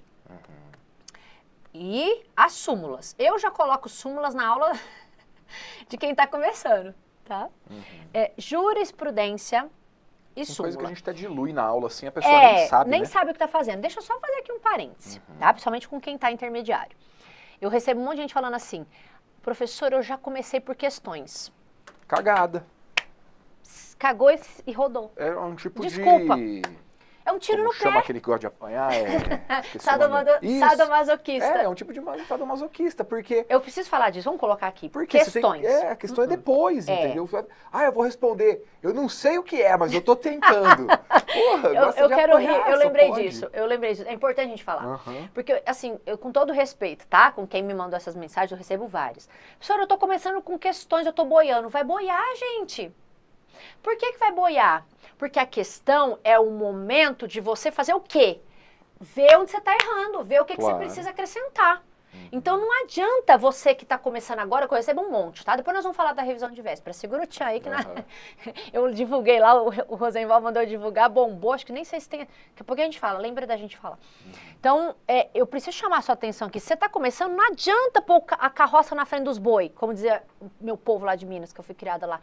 E as súmulas. Eu já coloco súmulas na aula de quem está começando, tá? Jurisprudência e súmula. Coisa que a gente até dilui na aula, assim, a pessoa nem sabe, nem né? sabe o que está fazendo. Deixa eu só fazer aqui um parêntese, tá? Principalmente com quem está intermediário. Eu recebo um monte de gente falando assim, professor, eu já comecei por questões. Cagada. Cagou e rodou. É um tipo Desculpa. de... É um tiro Como no chama pé. aquele que gosta de apanhar? Esqueci o nome. Isso. Sadomasoquista. É um tipo de sadomasoquista, porque... Eu preciso falar disso, vamos colocar aqui. Porque questões. a questão é depois, entendeu? Ah, eu vou responder. Eu não sei o que é, mas eu tô tentando. Porra, eu quero apanhar, rir, eu lembrei pode. disso. É importante a gente falar. Uhum. Porque, assim, eu com todo respeito, tá? Com quem me mandou essas mensagens, eu recebo várias. Professora, eu tô começando com questões, eu tô boiando. Vai boiar, gente. Por que vai boiar? Porque a questão é o momento de você fazer o quê? Ver onde você está errando, ver o que você precisa acrescentar. Então não adianta você que está começando agora, que eu recebo um monte, tá? Depois nós vamos falar da revisão de véspera. Segura o tchan aí que eu divulguei lá, o Rosenval mandou eu divulgar, bombou, acho que nem sei se tem... Daqui a pouco a gente fala, lembra da gente falar. Então, eu preciso chamar a sua atenção aqui. Se você está começando, não adianta pôr a carroça na frente dos boi, como dizia o meu povo lá de Minas, que eu fui criada lá.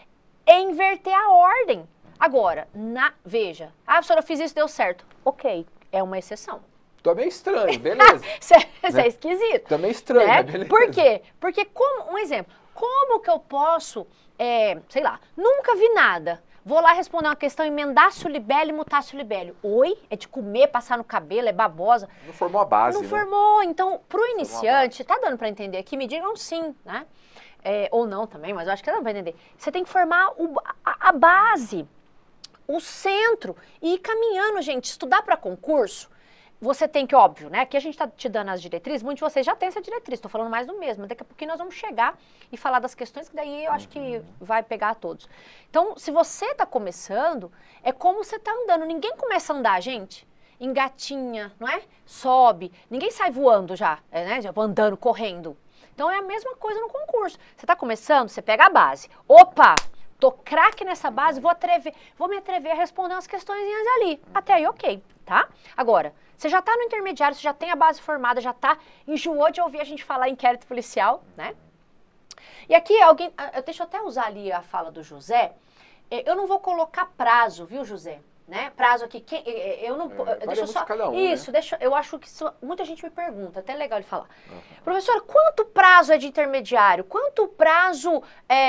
É inverter a ordem. Agora, veja, professora, eu fiz isso, deu certo. Ok, é uma exceção. Tô meio estranho, beleza. Você é esquisito. Tô meio estranho, né? Beleza. Por quê? Porque, um exemplo, como que eu posso, sei lá, nunca vi nada. Vou lá responder uma questão, emendar-se o libélio e mutar-se o libélio. Oi? É de comer, passar no cabelo, é babosa. Não formou a base, Não formou. Então, pro iniciante, tá dando para entender aqui? Me digam sim, né? Ou não também, mas eu acho que dá para entender. Você tem que formar a base, o centro, e ir caminhando, gente. Estudar para concurso, você tem que, óbvio, né? Aqui a gente está te dando as diretrizes, muitos de vocês já têm essa diretriz, estou falando mais do mesmo. Daqui a pouquinho nós vamos chegar e falar das questões, que daí eu acho que vai pegar a todos. Então, se você está começando, é como você está andando. Ninguém começa a andar, gente. Engatinha, não é? Sobe. Ninguém sai voando já, né? Já andando, correndo. Então, é a mesma coisa no concurso. Você está começando, você pega a base. Opa! Tô craque nessa base, vou me atrever a responder umas questõezinhas ali. Até aí, ok, tá? Agora, você já tá no intermediário, você já tem a base formada, enjoou de ouvir a gente falar em inquérito policial, né? E aqui deixa eu até usar ali a fala do José. Eu não vou colocar prazo, viu, José? Né? Prazo aqui, eu não... deixa eu só... Cada um, isso, né? eu acho que muita gente me pergunta, até legal ele falar. Professor, quanto prazo é de intermediário? Quanto prazo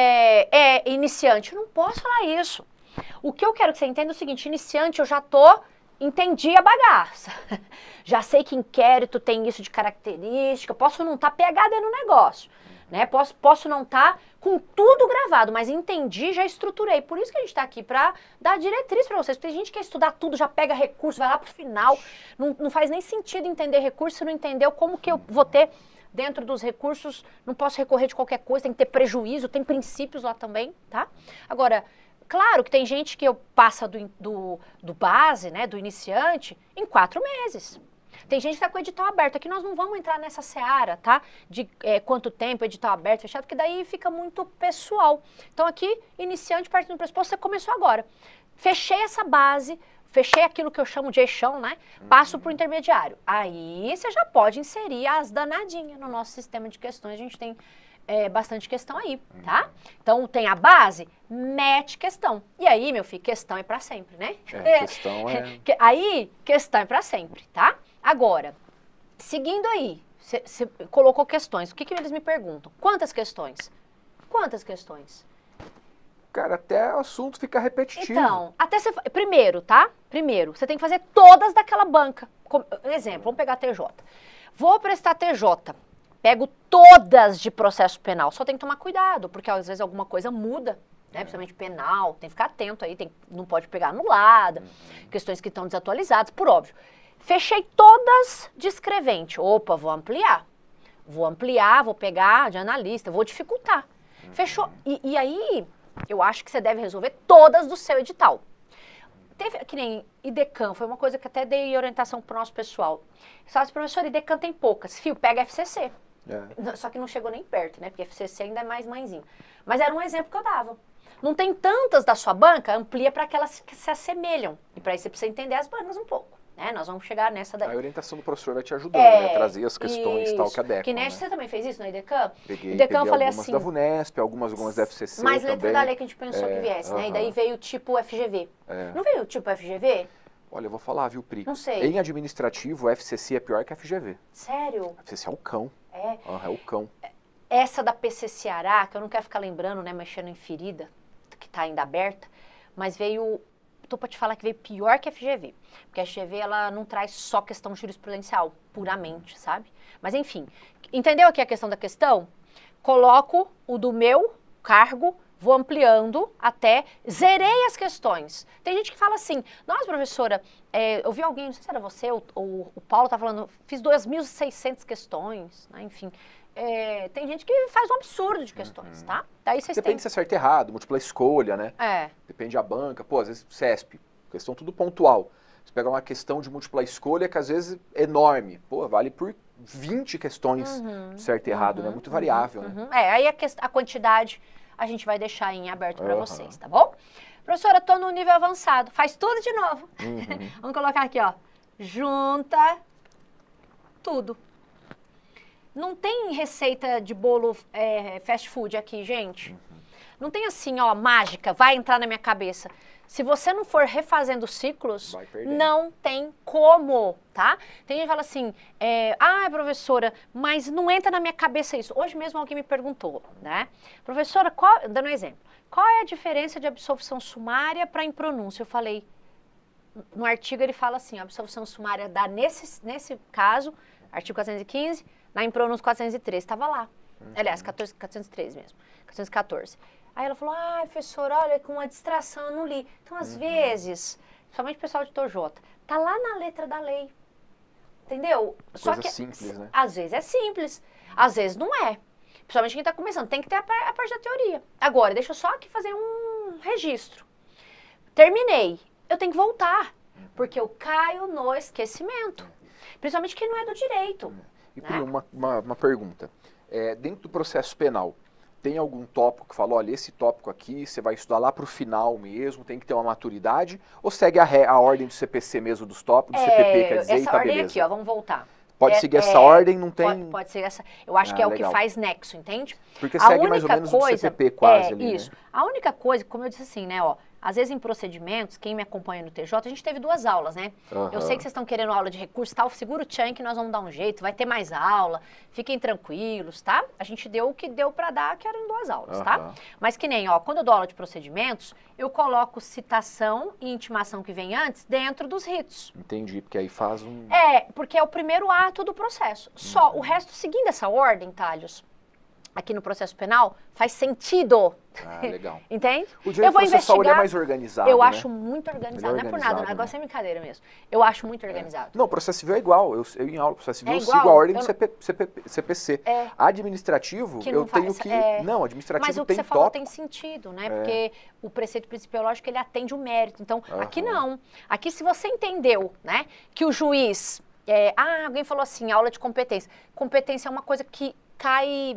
é iniciante? Eu não posso falar isso. O que eu quero que você entenda é o seguinte, iniciante eu entendi a bagaça. Já sei que inquérito tem isso de característica, posso não estar PhD no negócio. Né? Posso não estar com tudo gravado, mas entendi, já estruturei. Por isso que a gente está aqui, para dar diretriz para vocês. Tem gente que quer estudar tudo, já pega recurso, vai lá para o final. Não faz nem sentido entender recurso se não entendeu como que eu vou ter dentro dos recursos. Não posso recorrer de qualquer coisa, tem que ter prejuízo, tem princípios lá também, tá? Agora, claro que tem gente que passa do base, né, do iniciante, em 4 meses. Tem gente que está com o edital aberto. Aqui nós não vamos entrar nessa seara, tá? De quanto tempo, edital aberto, fechado, porque daí fica muito pessoal. Então aqui, iniciante, partindo do pressuposto, você começou agora. Fechei essa base, fechei aquilo que eu chamo de eixão, né? Passo para o intermediário. Aí você já pode inserir as danadinhas no nosso sistema de questões. A gente tem bastante questão aí, tá? Então tem a base, mete questão. E aí, meu filho, questão é para sempre, né? Questão é... Aí, questão é para sempre, tá? Agora, seguindo aí, você colocou questões. O que eles me perguntam? Quantas questões? Quantas questões? Cara, até o assunto fica repetitivo. Então, primeiro, tá? Primeiro, você tem que fazer todas daquela banca. Exemplo, vamos pegar a TJ. Vou prestar TJ. Pego todas de processo penal. Só tem que tomar cuidado, porque às vezes alguma coisa muda, né? Principalmente penal. Tem que ficar atento aí, não pode pegar anulada. Questões que estão desatualizadas, por óbvio. Fechei todas de escrevente. Opa, vou ampliar. Vou ampliar, vou pegar de analista, vou dificultar. Fechou. E aí, eu acho que você deve resolver todas do seu edital. Teve, que nem IDECAN, foi uma coisa que até dei orientação para o nosso pessoal. Você fala assim, professor, IDECAN tem poucas. Fio, pega FCC. Só que não chegou nem perto, né? Porque FCC ainda é mais mãezinho. Mas era um exemplo que eu dava. Não tem tantas da sua banca, amplia para aquelas que se assemelham. E para isso você precisa entender as bancas um pouco. Né? Nós vamos chegar nessa daí. A orientação do professor vai te ajudando, né? Trazer as questões isso. Tal que adequam. Que nem né? Você também fez isso no IDECAM? Peguei IDECAM eu falei algumas assim. da VUNESP, algumas da FCC mais também. letra da lei que a gente pensou que viesse, né? E daí veio tipo FGV. Não veio tipo FGV? Olha, eu vou falar, viu, Pri? Não sei. Em administrativo, o FCC é pior que a FGV. Sério? A FCC é o cão. É? É o cão. Essa da PC Ceará, que eu não quero ficar lembrando, né? Mexendo em ferida, que tá ainda aberta, mas veio... Tô pra te falar que veio pior que a FGV. Porque a FGV, ela não traz só questão jurisprudencial, puramente, sabe? Mas enfim, entendeu aqui a questão da questão? Coloco o do meu cargo, vou ampliando até zerei as questões. Tem gente que fala assim, nossa, professora, eu vi alguém, não sei se era você ou o Paulo tá falando, fiz 2.600 questões, né? Enfim. Tem gente que faz um absurdo de questões, tá? Daí vocês Depende se é certo ou errado, múltipla escolha, né? Depende da banca. Pô, às vezes CESP, questão tudo pontual. Você pega uma questão de múltipla escolha que às vezes é enorme. Pô, vale por 20 questões certo e errado, né? Muito variável, né? Aí a quantidade a gente vai deixar em aberto para vocês, tá bom? Professora, tô no nível avançado. Faz tudo de novo. Vamos colocar aqui, ó. Junta tudo. Não tem receita de bolo fast food aqui, gente. Não tem assim, ó, mágica, vai entrar na minha cabeça. Se você não for refazendo ciclos, não tem como, tá? Tem gente que fala assim, professora, mas não entra na minha cabeça isso. Hoje mesmo alguém me perguntou, né? Professora, dando um exemplo, qual é a diferença de absolvição sumária para impronúncia? Eu falei, no artigo ele fala assim, a absolvição sumária dá nesse caso, artigo 415, na impronúncia 413, estava lá. Aliás, 413 mesmo, 414. Aí ela falou, professora, olha, com uma distração eu não li. Então, às vezes, principalmente o pessoal de TOJOTA, tá lá na letra da lei. Entendeu? Só que simples, né? Às vezes é simples, às vezes não é. Principalmente quem tá começando, tem que ter a parte da teoria. Agora, deixa eu só aqui fazer um registro. Terminei, eu tenho que voltar, porque eu caio no esquecimento. Principalmente quem não é do direito. E Pri, uma pergunta. Dentro do processo penal, tem algum tópico que fala, olha, esse tópico aqui você vai estudar lá para o final mesmo, tem que ter uma maturidade, ou segue a ordem do CPC mesmo dos tópicos, do CPP, quer dizer, essa e tá ordem beleza? aqui, ó, vamos voltar. Pode seguir essa ordem, não tem... Pode ser essa, eu acho que é legal. o que faz nexo, entende? Porque segue mais ou menos o CPP quase ali, isso. Né? A única coisa, como eu disse assim, né, ó, às vezes em procedimentos, quem me acompanha no TJ, a gente teve 2 aulas, né? Eu sei que vocês estão querendo aula de recurso e tal, segura o tchan que nós vamos dar um jeito, vai ter mais aula, fiquem tranquilos, tá? A gente deu o que deu pra dar, que eram 2 aulas, tá? Mas que nem, ó, quando eu dou aula de procedimentos, eu coloco citação e intimação que vem antes dentro dos ritos. Entendi, porque aí faz um... Porque é o primeiro ato do processo. Só o resto, seguindo essa ordem, Thales, aqui no processo penal, faz sentido. Legal. Entende? O direito processual ele é mais organizado, eu né? acho muito organizado. Não é por nada, o negócio é brincadeira mesmo. Eu acho muito organizado. Não, o processo civil é igual. Eu em aula, processo civil eu sigo a ordem do CPC. Administrativo, eu tenho que... Não, administrativo mas o que tem você falou tópico. tem sentido, né? Porque o preceito principiológico, ele atende o mérito. Então, aqui não. Aqui, se você entendeu, né, que o juiz... alguém falou assim, aula de competência. Competência é uma coisa que cai...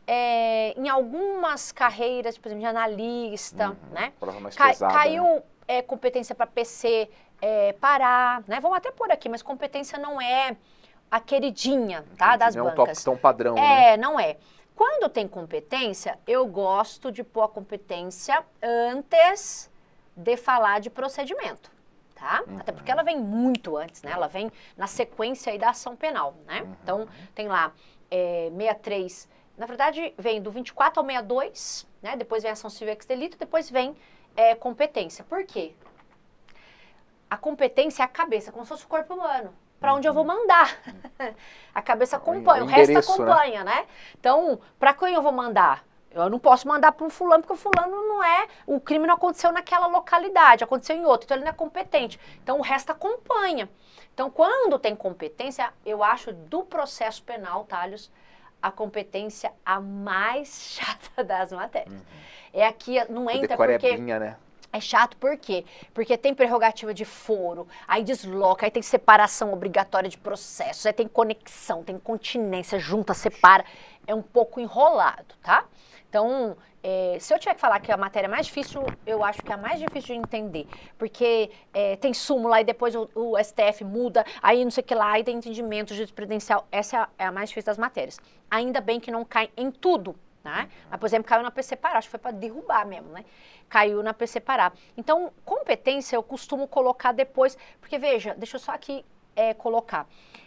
em algumas carreiras, por exemplo, de analista, né? Prova mais pesada, caiu né? Competência para PC, Pará, né? Vamos até por aqui, mas competência não é a queridinha, tá? Das não bancas. Não é um tópico tão padrão, né? Não é. Quando tem competência, eu gosto de pôr a competência antes de falar de procedimento, tá? Até porque ela vem muito antes, né? Ela vem na sequência aí da ação penal, né? Então, tem lá 63... Na verdade, vem do 24 ao 62, né? Depois vem ação civil ex delito, depois vem competência. Por quê? A competência é a cabeça, como se fosse o corpo humano. Para onde eu vou mandar? A cabeça acompanha, o resto acompanha, né? Então, para quem eu vou mandar? Eu não posso mandar para um fulano, porque o fulano não é... O crime não aconteceu naquela localidade, aconteceu em outra, então ele não é competente. Então, o resto acompanha. Então, quando tem competência, eu acho do processo penal, Thales, a competência a mais chata das matérias. É aqui, não entra porque... né? É chato por quê? Porque tem prerrogativa de foro, aí desloca, aí tem separação obrigatória de processos, aí tem conexão, tem continência, junta, separa. É um pouco enrolado, tá? Então, se eu tiver que falar que a matéria é mais difícil, eu acho que é a mais difícil de entender. Porque tem súmula, e depois o STF muda, aí não sei o que lá, aí tem entendimento jurisprudencial. Essa é a mais difícil das matérias. Ainda bem que não cai em tudo, né? Mas, por exemplo, caiu na PC Pará, acho que foi para derrubar mesmo, né? Caiu na PC Pará. Então, competência eu costumo colocar depois, porque veja, deixa eu só aqui colocar.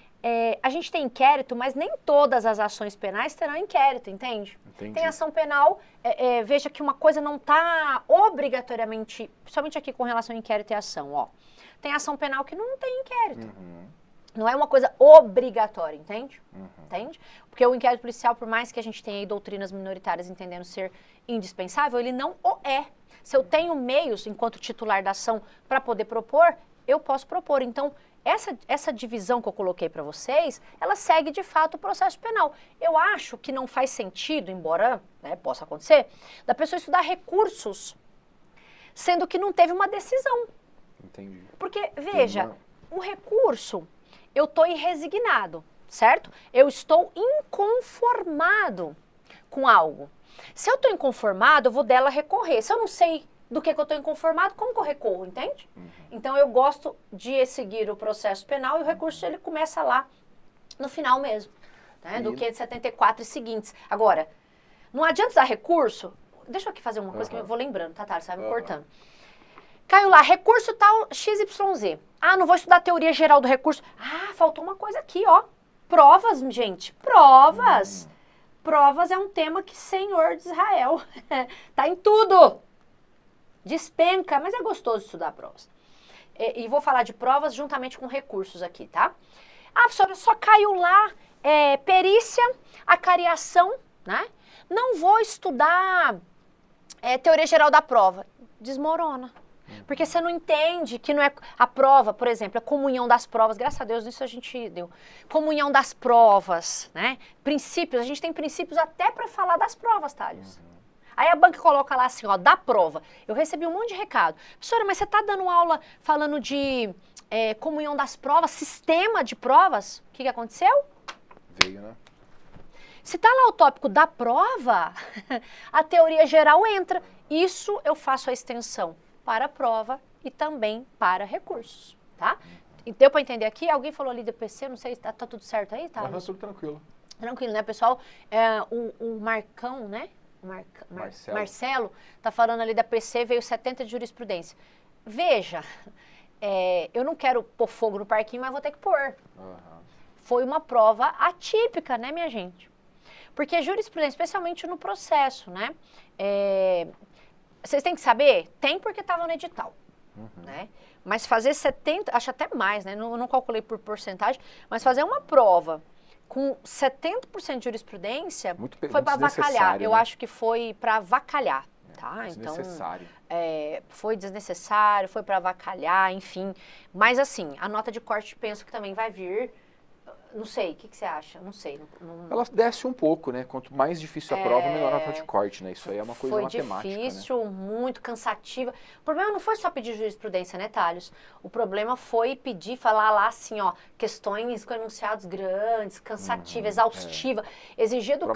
A gente tem inquérito, mas nem todas as ações penais terão inquérito, entende? Entendi. Tem ação penal, veja que uma coisa não está obrigatoriamente, principalmente aqui com relação a inquérito e ação, ó. Tem ação penal que não tem inquérito. Não é uma coisa obrigatória, entende? Entende? Porque o inquérito policial, por mais que a gente tenha aí doutrinas minoritárias entendendo ser indispensável, ele não o é. Se eu tenho meios, enquanto titular da ação, para poder propor, eu posso propor. Então, essa divisão que eu coloquei para vocês, ela segue de fato o processo penal. Eu acho que não faz sentido, embora possa acontecer, da pessoa estudar recursos, sendo que não teve uma decisão. Entendi. Porque, veja, o recurso, eu estou irresignado, certo? Eu estou inconformado com algo. Se eu estou inconformado, eu vou dela recorrer. Se eu não sei do que eu estou inconformado, como que eu recorro, entende? Então, eu gosto de seguir o processo penal e o recurso, ele começa lá no final mesmo, né? Do 574 e seguintes. Agora, não adianta usar recurso. Deixa eu aqui fazer uma coisa que eu vou lembrando, tá? Você vai me cortando. Caiu lá, recurso tal XYZ. Ah, não vou estudar a teoria geral do recurso. Ah, faltou uma coisa aqui, ó. Provas, gente. Provas. Provas é um tema que, Senhor de Israel, tá em tudo. Despenca, mas é gostoso estudar provas. E vou falar de provas juntamente com recursos aqui, tá? Ah, professora, só caiu lá perícia, acariação, né? Não vou estudar teoria geral da prova. Desmorona. Porque você não entende que não é a prova, por exemplo, a comunhão das provas, graças a Deus isso a gente deu. Comunhão das provas, né? Princípios, a gente tem princípios até para falar das provas, Thales. Aí a banca coloca lá assim, ó, da prova. Eu recebi um monte de recado. Professora, mas você está dando aula falando de comunhão das provas, sistema de provas? O que aconteceu? Veio, né? Se está lá o tópico da prova, a teoria geral entra. Isso eu faço a extensão para a prova e também para recursos, tá? E deu para entender aqui? Alguém falou ali do PC, não sei, tá tudo certo aí, tá? Tudo tranquilo. Tranquilo, né, pessoal? O Marcão, né? Marcelo tá falando ali da PC, veio 70 de jurisprudência. Veja, eu não quero pôr fogo no parquinho, mas vou ter que pôr. Foi uma prova atípica, né, minha gente? Porque jurisprudência, especialmente no processo, né? Vocês têm que saber? Tem porque estava no edital, né? Mas fazer 70, acho até mais, né? Não calculei por porcentagem, mas fazer uma prova com 70% de jurisprudência foi para avacalhar. Eu acho que foi para avacalhar, tá? Desnecessário. Então, foi desnecessário, foi para avacalhar, enfim. Mas assim, a nota de corte penso que também vai vir. Não sei, o que você acha? Não sei. Ela desce um pouco, né? Quanto mais difícil a prova, menor a nota de corte, né? Isso aí é uma coisa matemática, foi difícil, né? Muito cansativa. O problema não foi só pedir jurisprudência, né, Thales? O problema foi pedir, falar lá assim, ó, questões com enunciados grandes, cansativa, exaustiva. Exigia do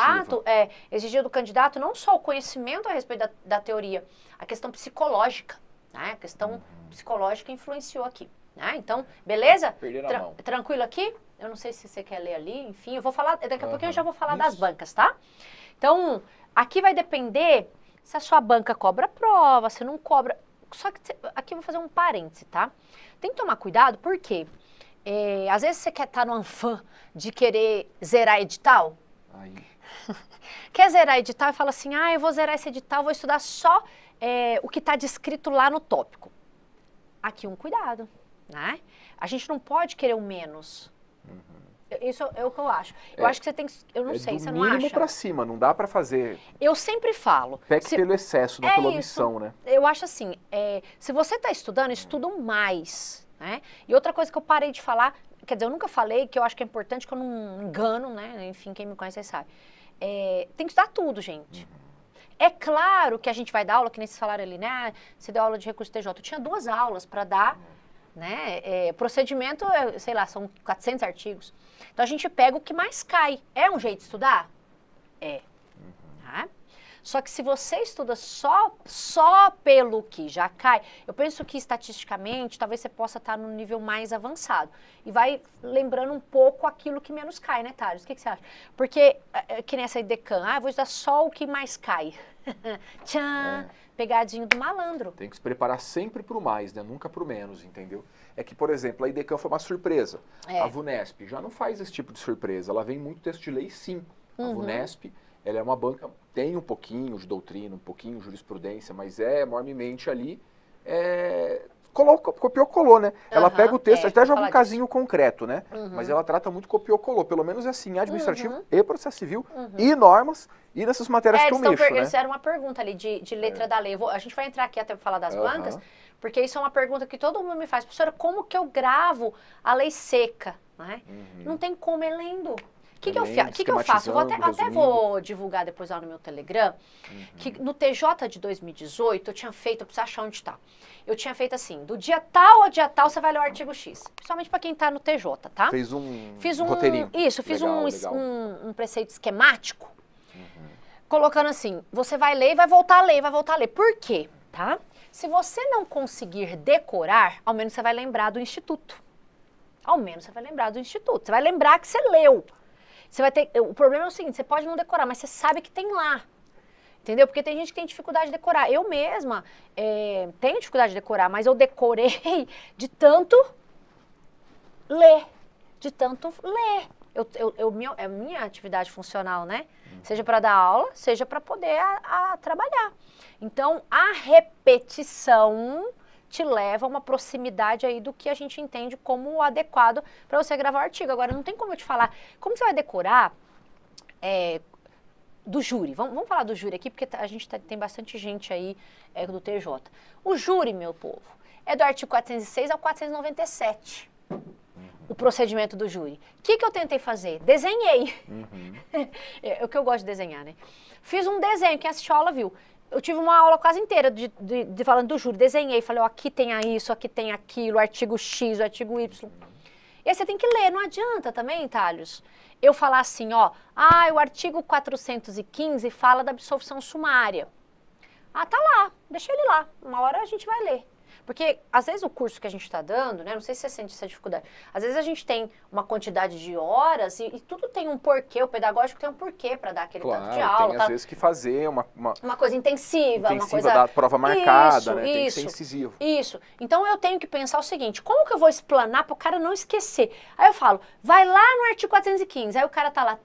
candidato não só o conhecimento a respeito da teoria, a questão psicológica, né? A questão psicológica influenciou aqui. Ah, então, beleza? Tranquilo aqui? Eu não sei se você quer ler ali, enfim, eu vou falar, daqui a pouquinho eu já vou falar das bancas, tá? Então, aqui vai depender se a sua banca cobra prova, se não cobra. Só que aqui eu vou fazer um parêntese, tá? Tem que tomar cuidado, porque às vezes você quer estar no anfã de querer zerar edital. Quer zerar edital e fala assim, eu vou zerar esse edital, vou estudar só o que está descrito lá no tópico. Aqui um cuidado. Né? A gente não pode querer o menos. Isso é o que eu acho. Eu acho que você tem que... Eu não sei, você não acha? Do mínimo para cima, não dá para fazer... Eu sempre falo... Peque pelo excesso, não pela omissão, né? Eu acho assim, se você está estudando, estuda mais. Né? E outra coisa que eu parei de falar, quer dizer, eu nunca falei, que eu acho que é importante, que eu não engano, né? Enfim, quem me conhece sabe. Tem que estudar tudo, gente. É claro que a gente vai dar aula, que nem vocês falaram ali, né? Você deu aula de recurso TJ. Eu tinha 2 aulas para dar, né? Procedimento, sei lá, são 400 artigos. Então a gente pega o que mais cai. É um jeito de estudar? É. Tá? Só que se você estuda só pelo que já cai, eu penso que estatisticamente talvez você possa estar no nível mais avançado. E vai lembrando um pouco aquilo que menos cai, né, Thales? O que você acha? Porque, que nessa IDECAN, eu vou estudar só o que mais cai. Tchan! Pegadinho do malandro. Tem que se preparar sempre para o mais, né? Nunca para o menos, entendeu? É que, por exemplo, a IDECAN foi uma surpresa. A VUNESP já não faz esse tipo de surpresa. Ela vem muito texto de lei, sim. A VUNESP, ela é uma banca, tem um pouquinho de doutrina, um pouquinho de jurisprudência, mas é enormemente ali, copiou, colou, né? Ela pega o texto, até joga um casinho concreto, né? Mas ela trata muito copiou, colou, pelo menos assim, administrativo e processo civil e normas e nessas matérias que eu mexo, né? Isso era uma pergunta ali de letra da lei. A gente vai entrar aqui até para falar das bancas, porque isso é uma pergunta que todo mundo me faz. Professora, como que eu gravo a lei seca? Né? Não tem como, é lendo. O que eu faço? Eu até vou divulgar depois lá no meu Telegram, que no TJ de 2018 eu tinha feito, eu preciso achar onde está. Eu tinha feito assim, do dia tal ao dia tal você vai ler o artigo X. Principalmente para quem está no TJ, tá? Fiz um roteirinho. Isso, fiz um preceito esquemático, colocando assim, você vai ler e vai voltar a ler, vai voltar a ler. Por quê? Tá? Se você não conseguir decorar, ao menos você vai lembrar do instituto. Ao menos você vai lembrar do instituto. Você vai lembrar que você leu. Você vai ter, o problema é o seguinte, você pode não decorar, mas você sabe que tem lá, entendeu? Porque tem gente que tem dificuldade de decorar. Eu mesma tenho dificuldade de decorar, mas eu decorei de tanto ler, É minha atividade funcional, né? Seja para dar aula, seja para poder trabalhar. Então, a repetição te leva a uma proximidade aí do que a gente entende como adequado para você gravar o artigo. Agora, não tem como eu te falar como você vai decorar do júri. Vamos falar do júri aqui, porque a gente tem bastante gente aí do TJ. O júri, meu povo, é do artigo 406 ao 497. O procedimento do júri. O que eu tentei fazer? Desenhei. É o que eu gosto de desenhar, né? Fiz um desenho, quem assistiu a aula viu. Eu tive uma aula quase inteira de falando do júri, desenhei, falei, ó, aqui tem isso, aqui tem aquilo, artigo X, o artigo Y. E aí você tem que ler, não adianta também, Thales, eu falar assim, ó, o artigo 415 fala da absolvição sumária. Tá lá, deixa ele lá, uma hora a gente vai ler. Porque, às vezes, o curso que a gente está dando, né, não sei se você sente essa dificuldade, às vezes a gente tem uma quantidade de horas e tudo tem um porquê, o pedagógico tem um porquê para dar aquele tanto de aula. Tem, às vezes, que fazer uma coisa intensiva, uma coisa... da prova marcada, né? Tem que ser incisivo. Isso. Então, eu tenho que pensar o seguinte, como que eu vou explanar para o cara não esquecer? Aí eu falo, vai lá no artigo 415, aí o cara tá lá,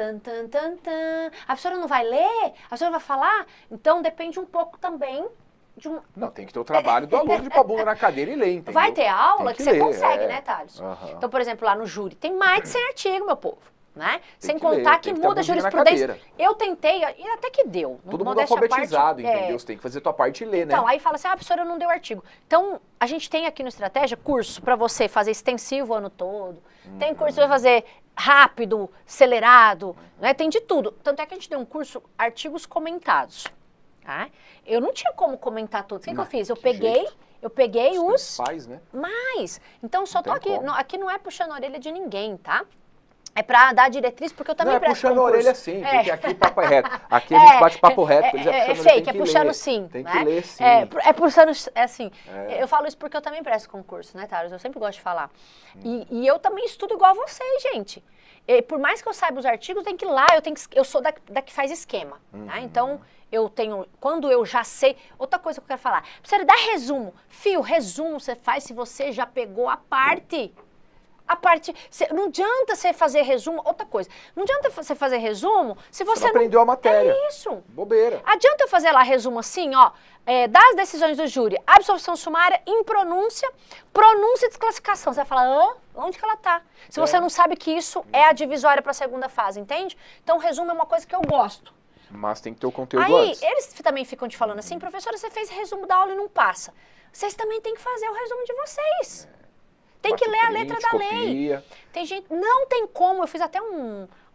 a professora não vai ler? A professora vai falar? Então, depende um pouco também... Não, tem que ter o trabalho do aluno de pôr a bunda na cadeira e ler, entendeu? Vai ter aula que você ler, consegue, né, Thales? Então, por exemplo, lá no júri, tem mais de 100 artigos, meu povo. Né? Sem contar que muda a jurisprudência. Eu tentei, e até que deu. Todo mundo alfabetizado, entendeu? Você tem que fazer a tua parte e ler, né? Então, aí fala assim, professora, não deu artigo. Então, a gente tem aqui no Estratégia curso para você fazer extensivo o ano todo. Tem curso para fazer rápido, acelerado, né? Tem de tudo. Tanto é que a gente deu um curso artigos comentados. Tá? Eu não tinha como comentar todos. O que eu fiz? Eu peguei os... né? Mas, então só tô aqui. Aqui não é puxando a orelha de ninguém, tá? É pra dar diretriz, porque eu também presto concurso. Não é puxando a orelha sim, porque aqui papo é reto. Aqui a gente bate papo reto, eles é fake, é puxando sim. Tem que ler sim. É puxando, assim. Eu falo isso porque eu também presto concurso, né, Thales? Eu sempre gosto de falar. E eu também estudo igual a vocês, gente. Por mais que eu saiba os artigos, tem que ir lá, eu sou da que faz esquema, tá? Então... quando eu já sei, outra coisa que eu quero falar, precisa dar resumo. Resumo você faz se você já pegou a parte. Não adianta você fazer resumo, outra coisa, não adianta você fazer resumo se você não aprendeu a matéria. É isso. Bobeira. Adianta eu fazer lá resumo assim, ó, das decisões do júri, absolvição sumária, impronúncia, pronúncia e desclassificação. Você vai falar, onde que ela tá? Se você não sabe que isso é a divisória para a segunda fase, entende? Então, resumo é uma coisa que eu gosto. Mas tem que ter o conteúdo antes. Eles também ficam te falando assim, professora, você fez resumo da aula e não passa. Vocês também têm que fazer o resumo de vocês. Tem que ler a letra da lei. Tem gente, não tem como, eu fiz até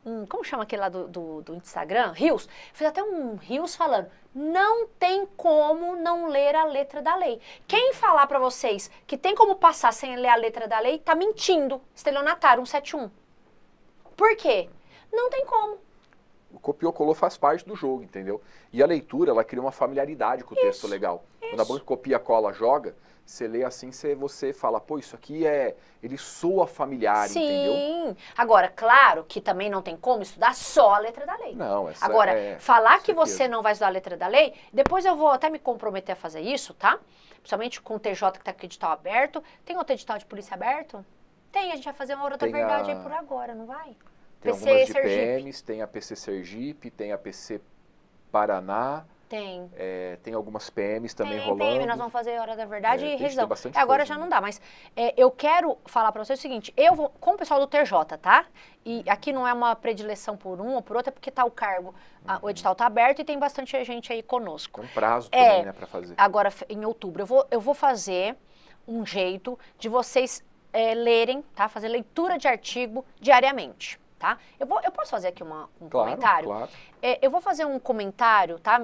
como chama aquele lá do Instagram? Reels. Fiz até um Reels falando, não tem como não ler a letra da lei. Quem falar pra vocês que tem como passar sem ler a letra da lei, tá mentindo. Estelionatário 171. Por quê? Não tem como. O copiou, colou faz parte do jogo, entendeu? E a leitura, ela cria uma familiaridade com o texto legal. Quando a banca copia, cola, joga, você lê assim, você fala, pô, isso aqui ele soa familiar, entendeu? Sim. Agora, claro que também não tem como estudar só a letra da lei. Não, essa Agora, falar que certeza. você não vai estudar a letra da lei, depois eu vou até me comprometer a fazer isso, tá? Principalmente com o TJ que tá com o edital aberto. Tem outro edital de polícia aberto? Tem, a gente vai fazer uma outra verdade aí por agora, não vai? Tem PC algumas de Sergipe. PMs, tem a PC Sergipe, tem a PC Paraná. Tem. Tem algumas PMs também Tem, rolando. PM, nós vamos fazer Hora da Verdade e revisão. bastante Agora coisa, já né? não dá, mas eu quero falar pra vocês o seguinte, eu vou com o pessoal do TJ, tá? E aqui não é uma predileção por um ou por outro, é porque tá o cargo, o edital tá aberto e tem bastante gente aí conosco. Com prazo também, né, pra fazer. Agora, em outubro, eu vou fazer um jeito de vocês lerem, tá? Fazer leitura de artigo diariamente. Tá? Eu posso fazer aqui um comentário? Claro. Eu vou fazer um comentário, tá?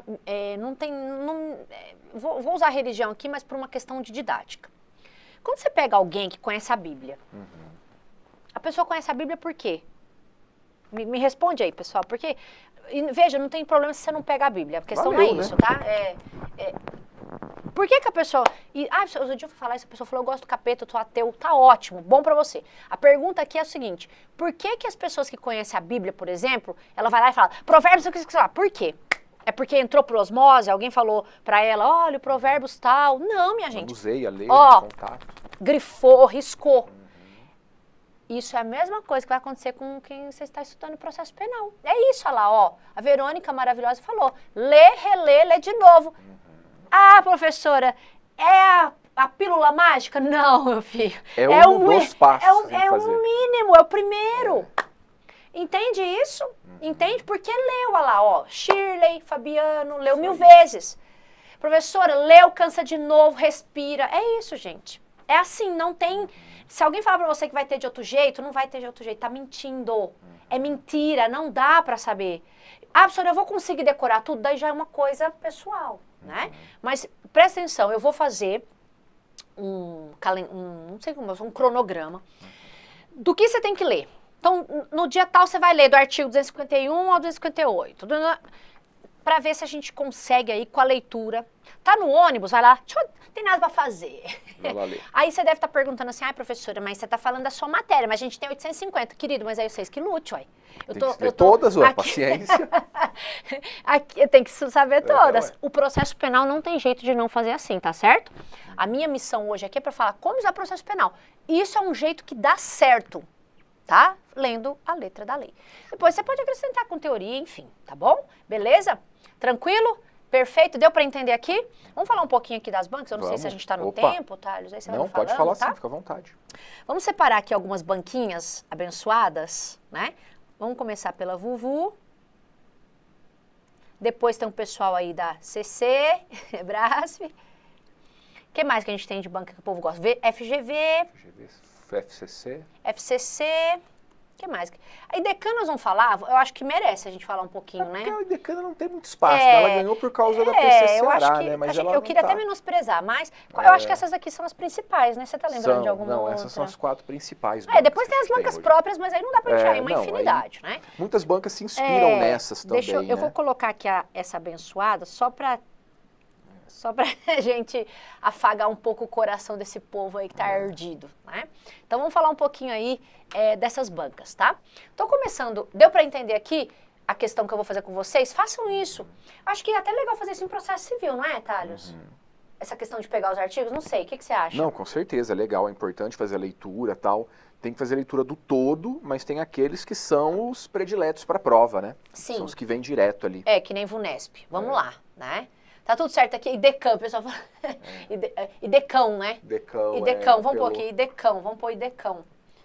Vou usar a religião aqui, mas por uma questão de didática. Quando você pega alguém que conhece a Bíblia, a pessoa conhece a Bíblia por quê? Me responde aí, pessoal, porque, veja, não tem problema se você não pega a Bíblia, a questão não é isso, né? tá? Por que a pessoa... outro dia eu fui falar isso, a pessoa falou, eu gosto do capeta, eu sou ateu, tá ótimo, bom pra você. A pergunta aqui é a seguinte, por que as pessoas que conhecem a Bíblia, por exemplo, ela vai lá e fala, Provérbios, por quê? É porque entrou por osmose, alguém falou pra ela, olha, o Provérbios tal. Não, minha gente. Usei a lei, contato. Grifou, riscou. Isso é a mesma coisa que vai acontecer com quem você está estudando o processo penal. É isso, olha lá, ó. A Verônica maravilhosa falou, lê, relê, lê de novo. Ah, professora, é a pílula mágica? Não, meu filho. É um dos passos. É um mínimo, é o primeiro. Entende isso? Entende? Porque leu, olha lá, ó. Shirley, Fabiano, leu 1000 vezes. Professora, leu, cansa de novo, respira. É isso, gente. É assim, não tem... Se alguém falar pra você que vai ter de outro jeito, não vai ter de outro jeito. Tá mentindo. É mentira, não dá pra saber. Ah, professora, eu vou conseguir decorar tudo, daí já é uma coisa pessoal, né? Mas presta atenção, eu vou fazer um cronograma do que você tem que ler. Então, no dia tal você vai ler do artigo 251 ao 258, para ver se a gente consegue aí com a leitura. Tá no ônibus, vai lá, tem nada para fazer. Vai lá ler. Aí você deve estar perguntando assim, professora, mas você tá falando da sua matéria, mas a gente tem 850, querido, mas aí vocês que lute, ué. Eu tô todas, ué, paciência. Aqui, eu tenho que saber todas. O processo penal não tem jeito de não fazer assim, tá certo? A minha missão hoje aqui é para falar como usar processo penal. Isso é um jeito que dá certo, tá? Lendo a letra da lei. Depois você pode acrescentar com teoria, enfim, tá bom? Beleza? Tranquilo? Perfeito? Deu para entender aqui? Vamos falar um pouquinho aqui das bancas? Eu não sei se a gente está no tempo, Thales. Aí você vai não, pode falar sim, fica à vontade. Vamos separar aqui algumas banquinhas abençoadas, né? Vamos começar pela Vuvu. Depois tem um pessoal aí da CC, Brasf. O que mais que a gente tem de banca que o povo gosta? FGV. FCC. FCC. O que mais? A IDECAN nós vamos falar, eu acho que merece a gente falar um pouquinho, né? Porque a IDECAN não tem muito espaço, ela ganhou por causa da PC Ceará, né? Mas eu queria até menosprezar, mas eu acho que essas aqui são as principais, né? Você tá lembrando de alguma outra? Não, essas são as 4 principais. Depois tem as bancas próprias, mas aí não dá pra tirar, é uma infinidade, né? Muitas bancas se inspiram nessas também, eu vou colocar aqui essa abençoada só pra gente afagar um pouco o coração desse povo aí que tá ardido, né? Então vamos falar um pouquinho aí dessas bancas, tá? Então começando, deu para entender aqui a questão que eu vou fazer com vocês? Façam isso. Acho que é até legal fazer isso em processo civil, não é, Thales? Essa questão de pegar os artigos, não sei, o que você acha? Não, com certeza, é legal, é importante fazer a leitura e tal. Tem que fazer a leitura do todo, mas tem aqueles que são os prediletos para prova, né? Sim. São os que vêm direto ali. Que nem VUNESP. Vamos lá, né? Tá tudo certo aqui, IDECAN, o pessoal fala. IDECAN, né? IDECAN. IDECAN, vamos pôr aqui, IDECAN, vamos pôr IDECAN.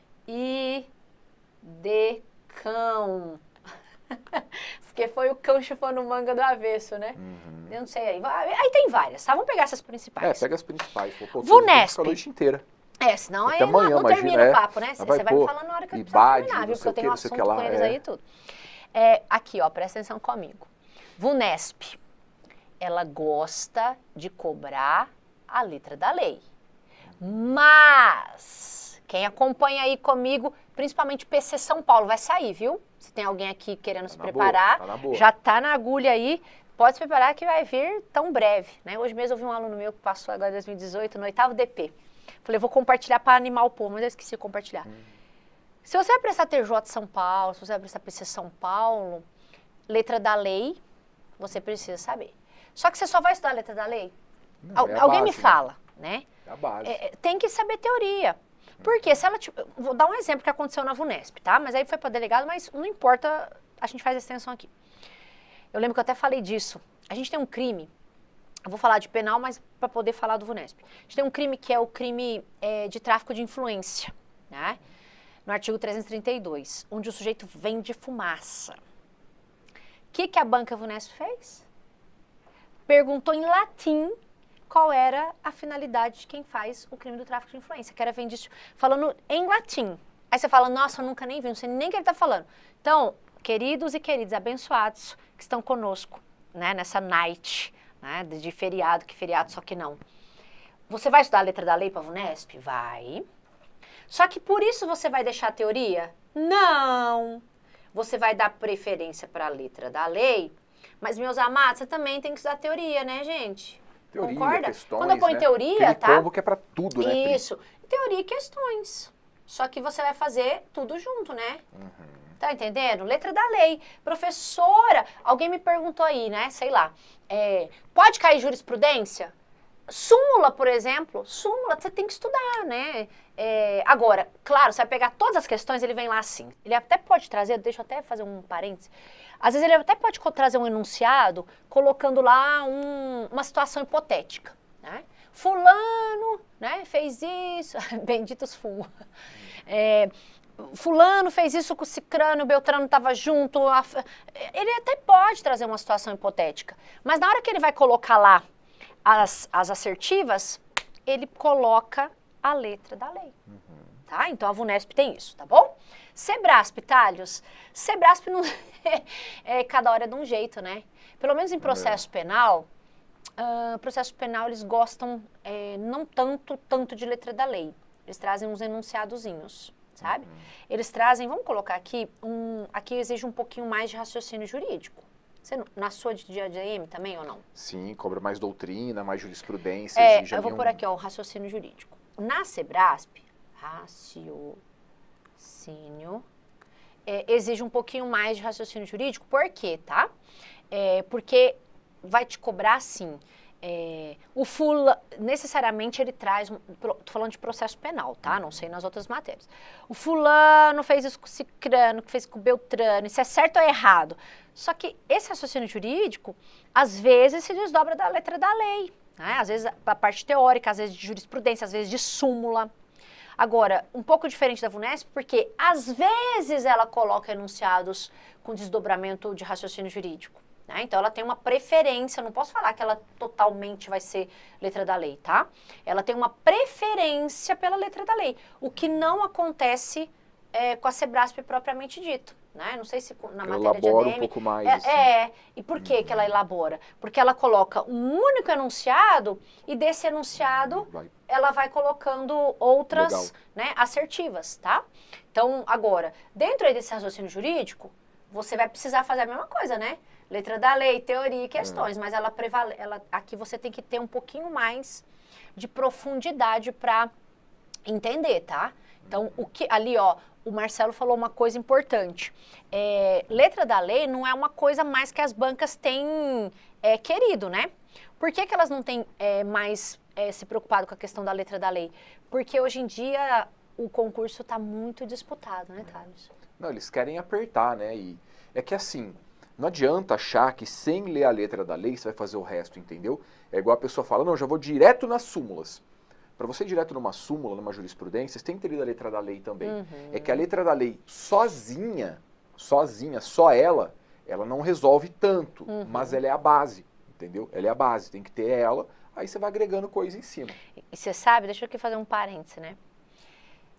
IDECAN. Porque foi o cão chupando manga do avesso, né? Eu não sei aí. Aí tem várias, tá? Vamos pegar essas principais. Pega as principais. VUNESP. A noite inteira. Senão Até aí amanhã, não imagina, termina o papo, né? Você vai me falando na hora que eu IBAD, terminar, viu? Porque eu tenho um assunto lá, com eles aí e tudo. Aqui, ó, presta atenção comigo. VUNESP, ela gosta de cobrar a letra da lei. Mas, quem acompanha aí comigo, principalmente PC São Paulo, vai sair, viu? Se tem alguém aqui querendo se preparar, já tá na agulha aí, pode se preparar que vai vir tão breve, né? Hoje mesmo eu vi um aluno meu que passou agora em 2018 no 8º DP. Falei, vou compartilhar para animar o povo, mas eu esqueci de compartilhar. Se você vai prestar TJ São Paulo, se você vai prestar PC São Paulo, letra da lei, você precisa saber. Só que você só vai estudar a letra da lei? Não, alguém base, me fala, né? É a base. Tem que saber teoria. Porque se ela... Vou dar um exemplo que aconteceu na VUNESP, tá? Mas aí foi para delegado, mas não importa, a gente faz a extensão aqui. Eu lembro que eu até falei disso. A gente tem um crime, eu vou falar de penal, mas para poder falar do VUNESP. A gente tem um crime que é o crime de tráfico de influência, né? No artigo 332, onde o sujeito vende fumaça. O que a banca VUNESP fez? Perguntou em latim qual era a finalidade de quem faz o crime do tráfico de influência, que era vender isso, falando em latim. Aí você fala, nossa, eu nunca nem vi, não sei nem o que ele está falando. Então, queridos e queridas abençoados que estão conosco, né, nessa night, né, de feriado, que feriado, só que não. Você vai estudar a letra da lei para a VUNESP? Vai. Só que por isso você vai deixar a teoria? Não. Você vai dar preferência para a letra da lei, mas, meus amados, você também tem que estudar teoria, né, gente? Teoria, concorda? questões, quando eu ponho teoria, aquele tá? combo que é para tudo, né? Isso. Teoria e questões. Só que você vai fazer tudo junto, né? Tá entendendo? Letra da lei. Professora, alguém me perguntou aí, né? Sei lá. Pode cair jurisprudência? Súmula, por exemplo. Súmula, você tem que estudar, né? Agora, claro, você vai pegar todas as questões, ele vem lá assim. Ele até pode trazer, deixa eu até fazer um parênteses. Às vezes ele até pode trazer um enunciado colocando lá uma situação hipotética, né? Fulano, né, fez isso, benditos fumos. Fulano fez isso com o cicrano, o Beltrano estava junto. Ele até pode trazer uma situação hipotética, mas na hora que ele vai colocar lá as assertivas, ele coloca a letra da lei. Tá? Então a VUNESP tem isso, tá bom? Sebrasp, Thales, Sebrasp não cada hora é de um jeito, né? Pelo menos em processo penal, processo penal eles gostam não tanto de letra da lei. Eles trazem uns enunciadozinhos, sabe? Eles trazem, vamos colocar aqui, aqui exige um pouquinho mais de raciocínio jurídico. Você, na sua de ADM também ou não? Sim, cobra mais doutrina, mais jurisprudência. Eu vou pôr aqui, ó, o raciocínio jurídico. Na Sebrasp, raciocínio, exige um pouquinho mais de raciocínio jurídico. Por quê, tá? Porque vai te cobrar assim, necessariamente ele traz, tô falando de processo penal, tá? Não sei nas outras matérias. O fulano fez isso com o cicrano, que fez com o beltrano, isso é certo ou errado? Só que esse raciocínio jurídico, às vezes, se desdobra da letra da lei, né? Às vezes a parte teórica, às vezes de jurisprudência, às vezes de súmula. Agora, um pouco diferente da VUNESP, porque às vezes ela coloca enunciados com desdobramento de raciocínio jurídico. Então, ela tem uma preferência, não posso falar que ela totalmente vai ser letra da lei, tá? Ela tem uma preferência pela letra da lei, o que não acontece com a Sebrasp propriamente dito, né? Não sei se na matéria de ADM... Elabora um pouco mais. Assim. E por que ela elabora? Porque ela coloca um único enunciado e desse enunciado ela vai colocando outras, né, assertivas, tá? Então, agora, dentro aí desse raciocínio jurídico, você vai precisar fazer a mesma coisa, né? Letra da lei, teoria e questões, mas aqui você tem que ter um pouquinho mais de profundidade para entender, tá? Então, ali, ó, o Marcelo falou uma coisa importante. Letra da lei não é uma coisa mais que as bancas têm querido, né? Por que elas não têm mais se preocupado com a questão da letra da lei? Porque hoje em dia o concurso está muito disputado, né, Thales? Não, eles querem apertar, né? E é que assim... Não adianta achar que sem ler a letra da lei você vai fazer o resto, entendeu? É igual a pessoa fala, não, já vou direto nas súmulas. Para você ir direto numa súmula, numa jurisprudência, você tem que ter lido a letra da lei também. É que a letra da lei sozinha, só ela não resolve tanto, mas ela é a base, entendeu? Ela é a base, tem que ter ela, aí você vai agregando coisa em cima. E você sabe, deixa eu aqui fazer um parêntese, né?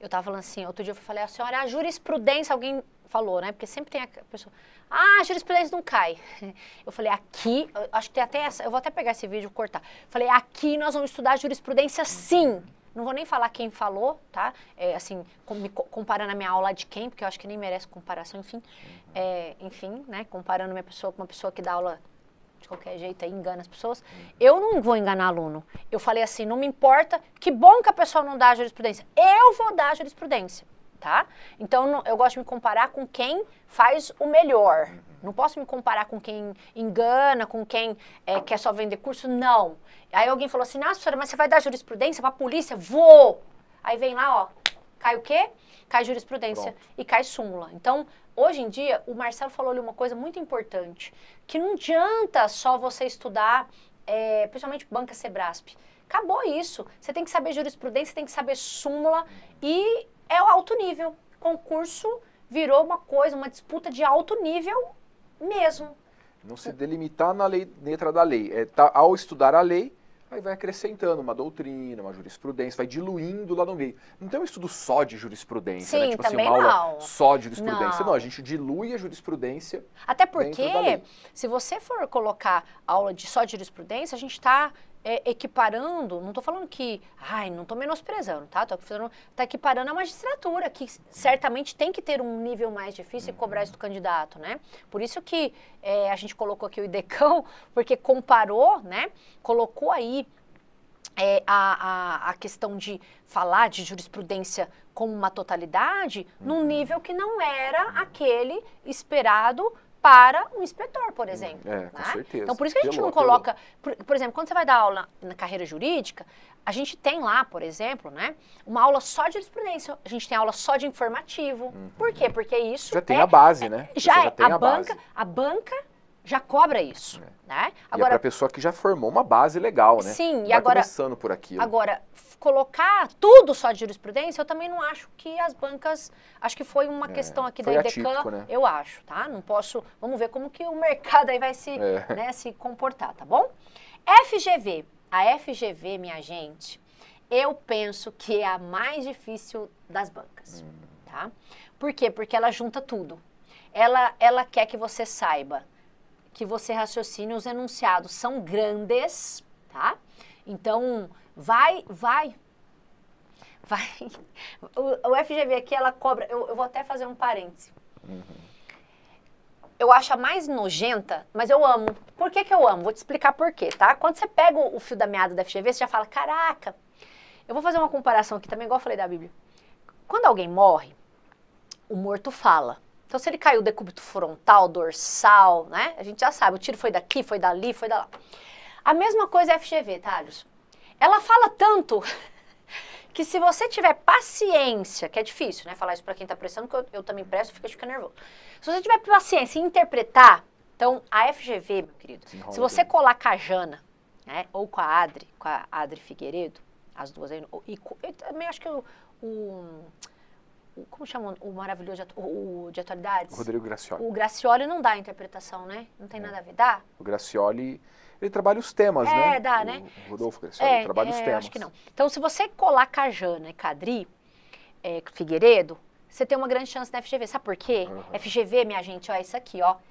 eu tava falando assim, outro dia eu falei, a senhora, a jurisprudência, alguém falou, né? Porque sempre tem a pessoa, a jurisprudência não cai. Eu falei, aqui, acho que tem até essa, eu vou até pegar esse vídeo e cortar. Falei, aqui nós vamos estudar jurisprudência sim. Não vou nem falar quem falou, tá? Assim, comparando a minha aula de quem, porque eu acho que nem merece comparação, enfim. Enfim, né? Comparando minha pessoa com uma pessoa que dá aula de qualquer jeito aí, engana as pessoas. Eu não vou enganar aluno. Eu falei assim, não me importa, que bom que a pessoa não dá a jurisprudência. Eu vou dar a jurisprudência, tá? Então, eu gosto de me comparar com quem faz o melhor. Não posso me comparar com quem engana, com quem quer só vender curso, não. Aí alguém falou assim, nossa, senhora, mas você vai dar jurisprudência para a polícia? Vou! Aí vem lá, ó, cai o quê? Cai jurisprudência. Pronto. E cai súmula. Então, hoje em dia, o Marcelo falou ali uma coisa muito importante, que não adianta só você estudar, principalmente banca Sebrasp. Acabou isso. Você tem que saber jurisprudência, tem que saber súmula e é o alto nível. Concurso virou uma coisa, uma disputa de alto nível mesmo. Não se delimitar na letra da lei. Ao estudar a lei, aí vai acrescentando uma doutrina, uma jurisprudência, vai diluindo lá no meio. Não tem um estudo só de jurisprudência, sim, né? Tipo também assim, uma não. aula só de jurisprudência. Não, a gente dilui a jurisprudência. Até porque, se você for colocar aula só de jurisprudência, a gente está equiparando, não estou falando que, não estou menosprezando, tá? Está equiparando a magistratura, que certamente tem que ter um nível mais difícil e cobrar isso do candidato, né? Por isso que a gente colocou aqui o IDECão, porque comparou, né? Colocou aí a questão de falar de jurisprudência como uma totalidade num nível que não era aquele esperado para um inspetor, por exemplo. Com certeza. Então, por isso que a gente não coloca... Por exemplo, quando você vai dar aula na carreira jurídica, a gente tem lá, por exemplo, né, uma aula só de jurisprudência, a gente tem aula só de informativo. Por quê? Porque isso já tem a base, né? Já tem a banca já cobra isso, né? Agora, para a pessoa que já formou uma base legal, né? Sim, e agora começando por aquilo. Agora, colocar tudo só de jurisprudência, eu também não acho que as bancas, acho que foi uma questão aqui da IDECAM, né? Eu acho, tá? Não posso, vamos ver como que o mercado aí vai se, né, se comportar, tá bom? FGV, a FGV, minha gente, eu penso que é a mais difícil das bancas, tá? Por quê? Porque ela junta tudo. Ela quer que você saiba, que você raciocine, os enunciados são grandes, tá? Então, vai. O FGV aqui, ela cobra, eu vou até fazer um parêntese. Eu acho a mais nojenta, mas eu amo. Por que que eu amo? Vou te explicar por quê, tá? Quando você pega o fio da meada da FGV, você já fala, caraca, eu vou fazer uma comparação aqui também, igual eu falei da Bíblia. Quando alguém morre, o morto fala. Então, se ele caiu decúbito frontal, dorsal, né? A gente já sabe, o tiro foi daqui, foi dali, foi da lá. A mesma coisa é a FGV, Thales. Ela fala tanto que se você tiver paciência, que é difícil, né? Falar isso pra quem tá prestando, que eu também presto, fica nervoso. Se você tiver paciência em interpretar, então, a FGV, meu querido, se você colar com a Jana, né? Ou com a Adri Figueiredo, as duas aí, eu também acho que como chama o maravilhoso de atualidades? Rodrigo Gracioli. O Gracioli não dá interpretação, né? Não tem nada a ver. Dá? O Gracioli, ele trabalha os temas, né? Dá, né? O Rodolfo Gracioli trabalha os temas. Acho que não. Então, se você colar com a Jana e com a Adri Figueiredo, você tem uma grande chance na FGV. Sabe por quê? FGV, minha gente, ó, é isso aqui, ó.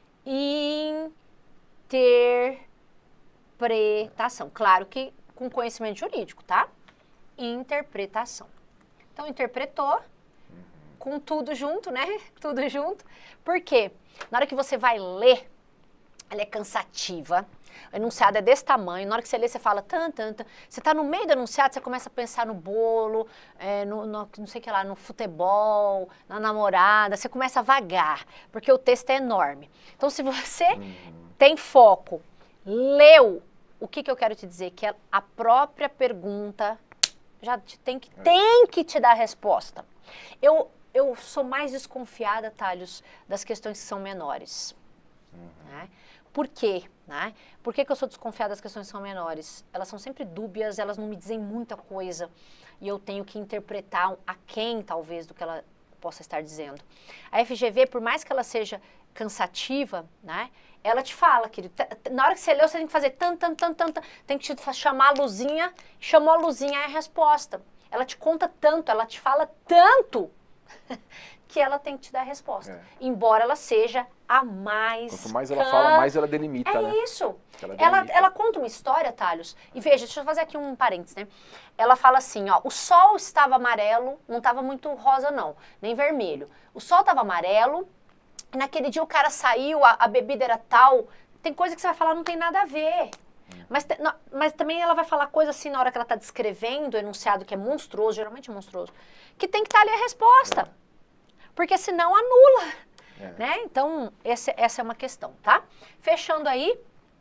Interpretação. Claro que com conhecimento jurídico, tá? Interpretação. Então, interpretou, com tudo junto, né? Tudo junto. Por quê? Na hora que você vai ler, ela é cansativa. O enunciado é desse tamanho. Na hora que você lê, você fala tan. Você tá no meio do enunciado, você começa a pensar no bolo, não sei o que lá, no futebol, na namorada. Você começa a vagar, porque o texto é enorme. Então, se você tem foco, leu, o que eu quero te dizer? Que a própria pergunta já tem que te dar a resposta. Eu sou mais desconfiada, Thales, das questões que são menores. Né? Por quê? Né? Por que eu sou desconfiada das questões que são menores? Elas são sempre dúbias, elas não me dizem muita coisa. E eu tenho que interpretar aquém, talvez, do que ela possa estar dizendo. A FGV, por mais que ela seja cansativa, né? Ela te fala, querido, na hora que você leu, você tem que fazer tem que te chamar a luzinha, chamou a luzinha, é a resposta. ela te conta tanto, ela te fala tanto, que ela tem que te dar a resposta. Embora ela seja a mais... Quanto mais ela fala, mais ela delimita, né? É isso. Ela conta uma história, Thales, e veja, deixa eu fazer aqui um parênteses, né? Ela fala assim, ó, o sol estava amarelo, não estava muito rosa não, nem vermelho. O sol estava amarelo, e naquele dia o cara saiu, a bebida era tal. Tem coisa que você vai falar, não tem nada a ver. Mas também ela vai falar coisa assim na hora que ela está descrevendo o enunciado que é monstruoso, geralmente é monstruoso, que tem que estar ali a resposta. Porque senão anula. Né? Então, essa é uma questão, tá? Fechando aí,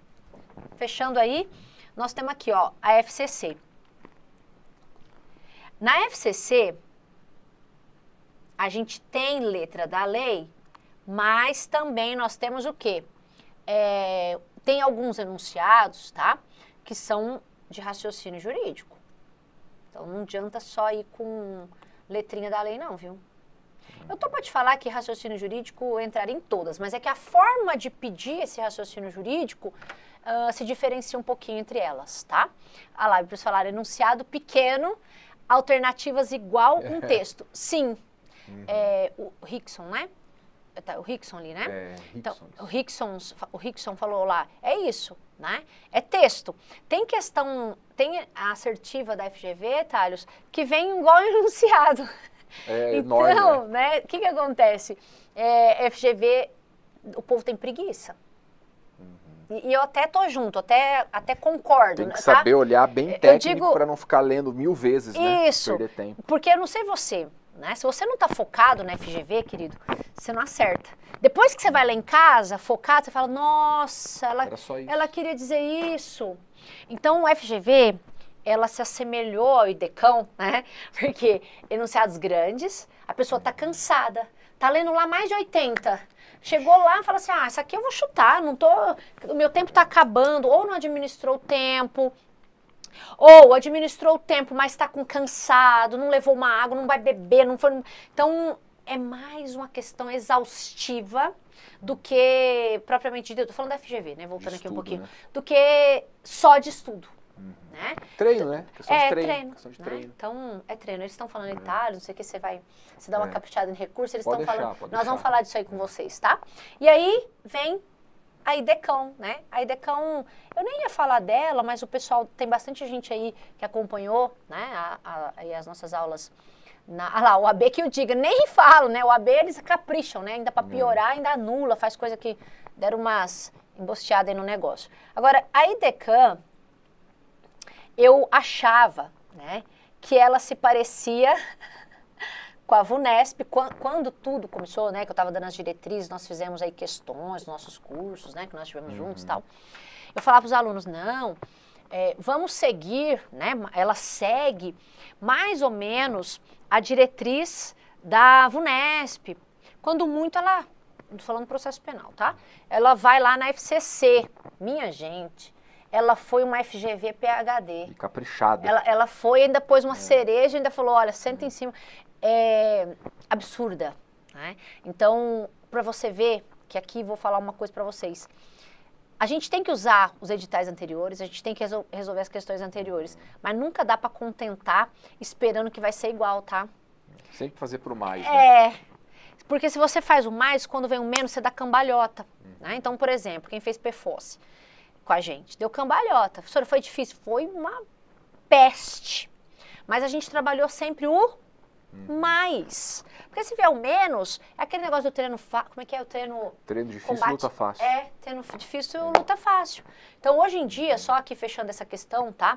nós temos aqui, ó, a FCC. Na FCC, a gente tem letra da lei, mas também nós temos o quê? Tem alguns enunciados, tá? Que são de raciocínio jurídico. Então, não adianta só ir com letrinha da lei, não, viu? Eu tô para te falar que raciocínio jurídico entraria em todas, mas é que a forma de pedir esse raciocínio jurídico se diferencia um pouquinho entre elas, tá? Ah lá, eu preciso falar enunciado pequeno, alternativas igual um texto. Sim, o Rickson, né? O Rickson ali, né? Então, o Rickson falou lá, é isso, né? É texto. Tem a assertiva da FGV, Thales, que vem igual enunciado. Então, enorme, né? O que acontece? FGV, o povo tem preguiça. E eu até tô junto, até concordo. Tem que saber olhar bem técnico para não ficar lendo 1000 vezes, né? Isso, perder tempo. Porque eu não sei você, né? Se você não tá focado na FGV, querido, você não acerta. Depois que você vai lá em casa, focado, você fala, nossa, ela queria dizer isso. Então, o FGV... ela se assemelhou ao IDECão, né? Porque enunciados grandes, a pessoa tá cansada, tá lendo lá mais de 80. Chegou lá e fala assim, isso aqui eu vou chutar, o meu tempo tá acabando, ou não administrou o tempo, ou administrou o tempo, mas tá com cansado, não levou uma água, não vai beber, não foi... Então, é mais uma questão exaustiva do que, propriamente dito, tô falando da FGV, né? Voltando aqui um pouquinho, né? Do que só de estudo. Né? Treino, né? Questão de treino. Questão de treino. Né? Então, é treino. Eles estão falando em Itália, não sei o que, você dá uma caprichada em recurso, eles estão falando, nós vamos falar disso aí com vocês, tá? E aí, vem a IDECão, né? A IDECão, eu nem ia falar dela, mas o pessoal, tem bastante gente aí que acompanhou, né? As nossas aulas, lá, o AB que eu diga, nem falo, né? O AB, eles capricham, né? Ainda para piorar, ainda anula, faz coisa que deram umas embosteadas aí no negócio. Agora, a IDECam, eu achava, né, que ela se parecia com a VUNESP, quando tudo começou, né, que eu estava dando as diretrizes, nós fizemos aí questões, nossos cursos, né, que nós tivemos juntos e tal. Eu falava para os alunos, não, vamos seguir, né, ela segue mais ou menos a diretriz da VUNESP. Quando muito ela, não estou falando processo penal, tá? Ela vai lá na FCC, minha gente. Ela foi uma FGV PhD. E caprichada. Ela foi, ainda pôs uma cereja, ainda falou, olha, senta em cima. É absurda. Né? Então, para você ver, que aqui vou falar uma coisa para vocês. A gente tem que usar os editais anteriores, a gente tem que resolver as questões anteriores. Mas nunca dá para contentar esperando que vai ser igual, tá? Sempre fazer pro mais, né? Porque se você faz o mais, quando vem o menos, você dá cambalhota. Né? Então, por exemplo, quem fez PFOS com a gente, deu cambalhota. Professora, foi difícil? Foi uma peste. Mas a gente trabalhou sempre o mais. Porque se vier o menos, é aquele negócio do treino fácil. Como é que é o treino? Treino difícil, combate, luta fácil. Treino difícil, luta fácil. Então, hoje em dia, só aqui fechando essa questão, tá?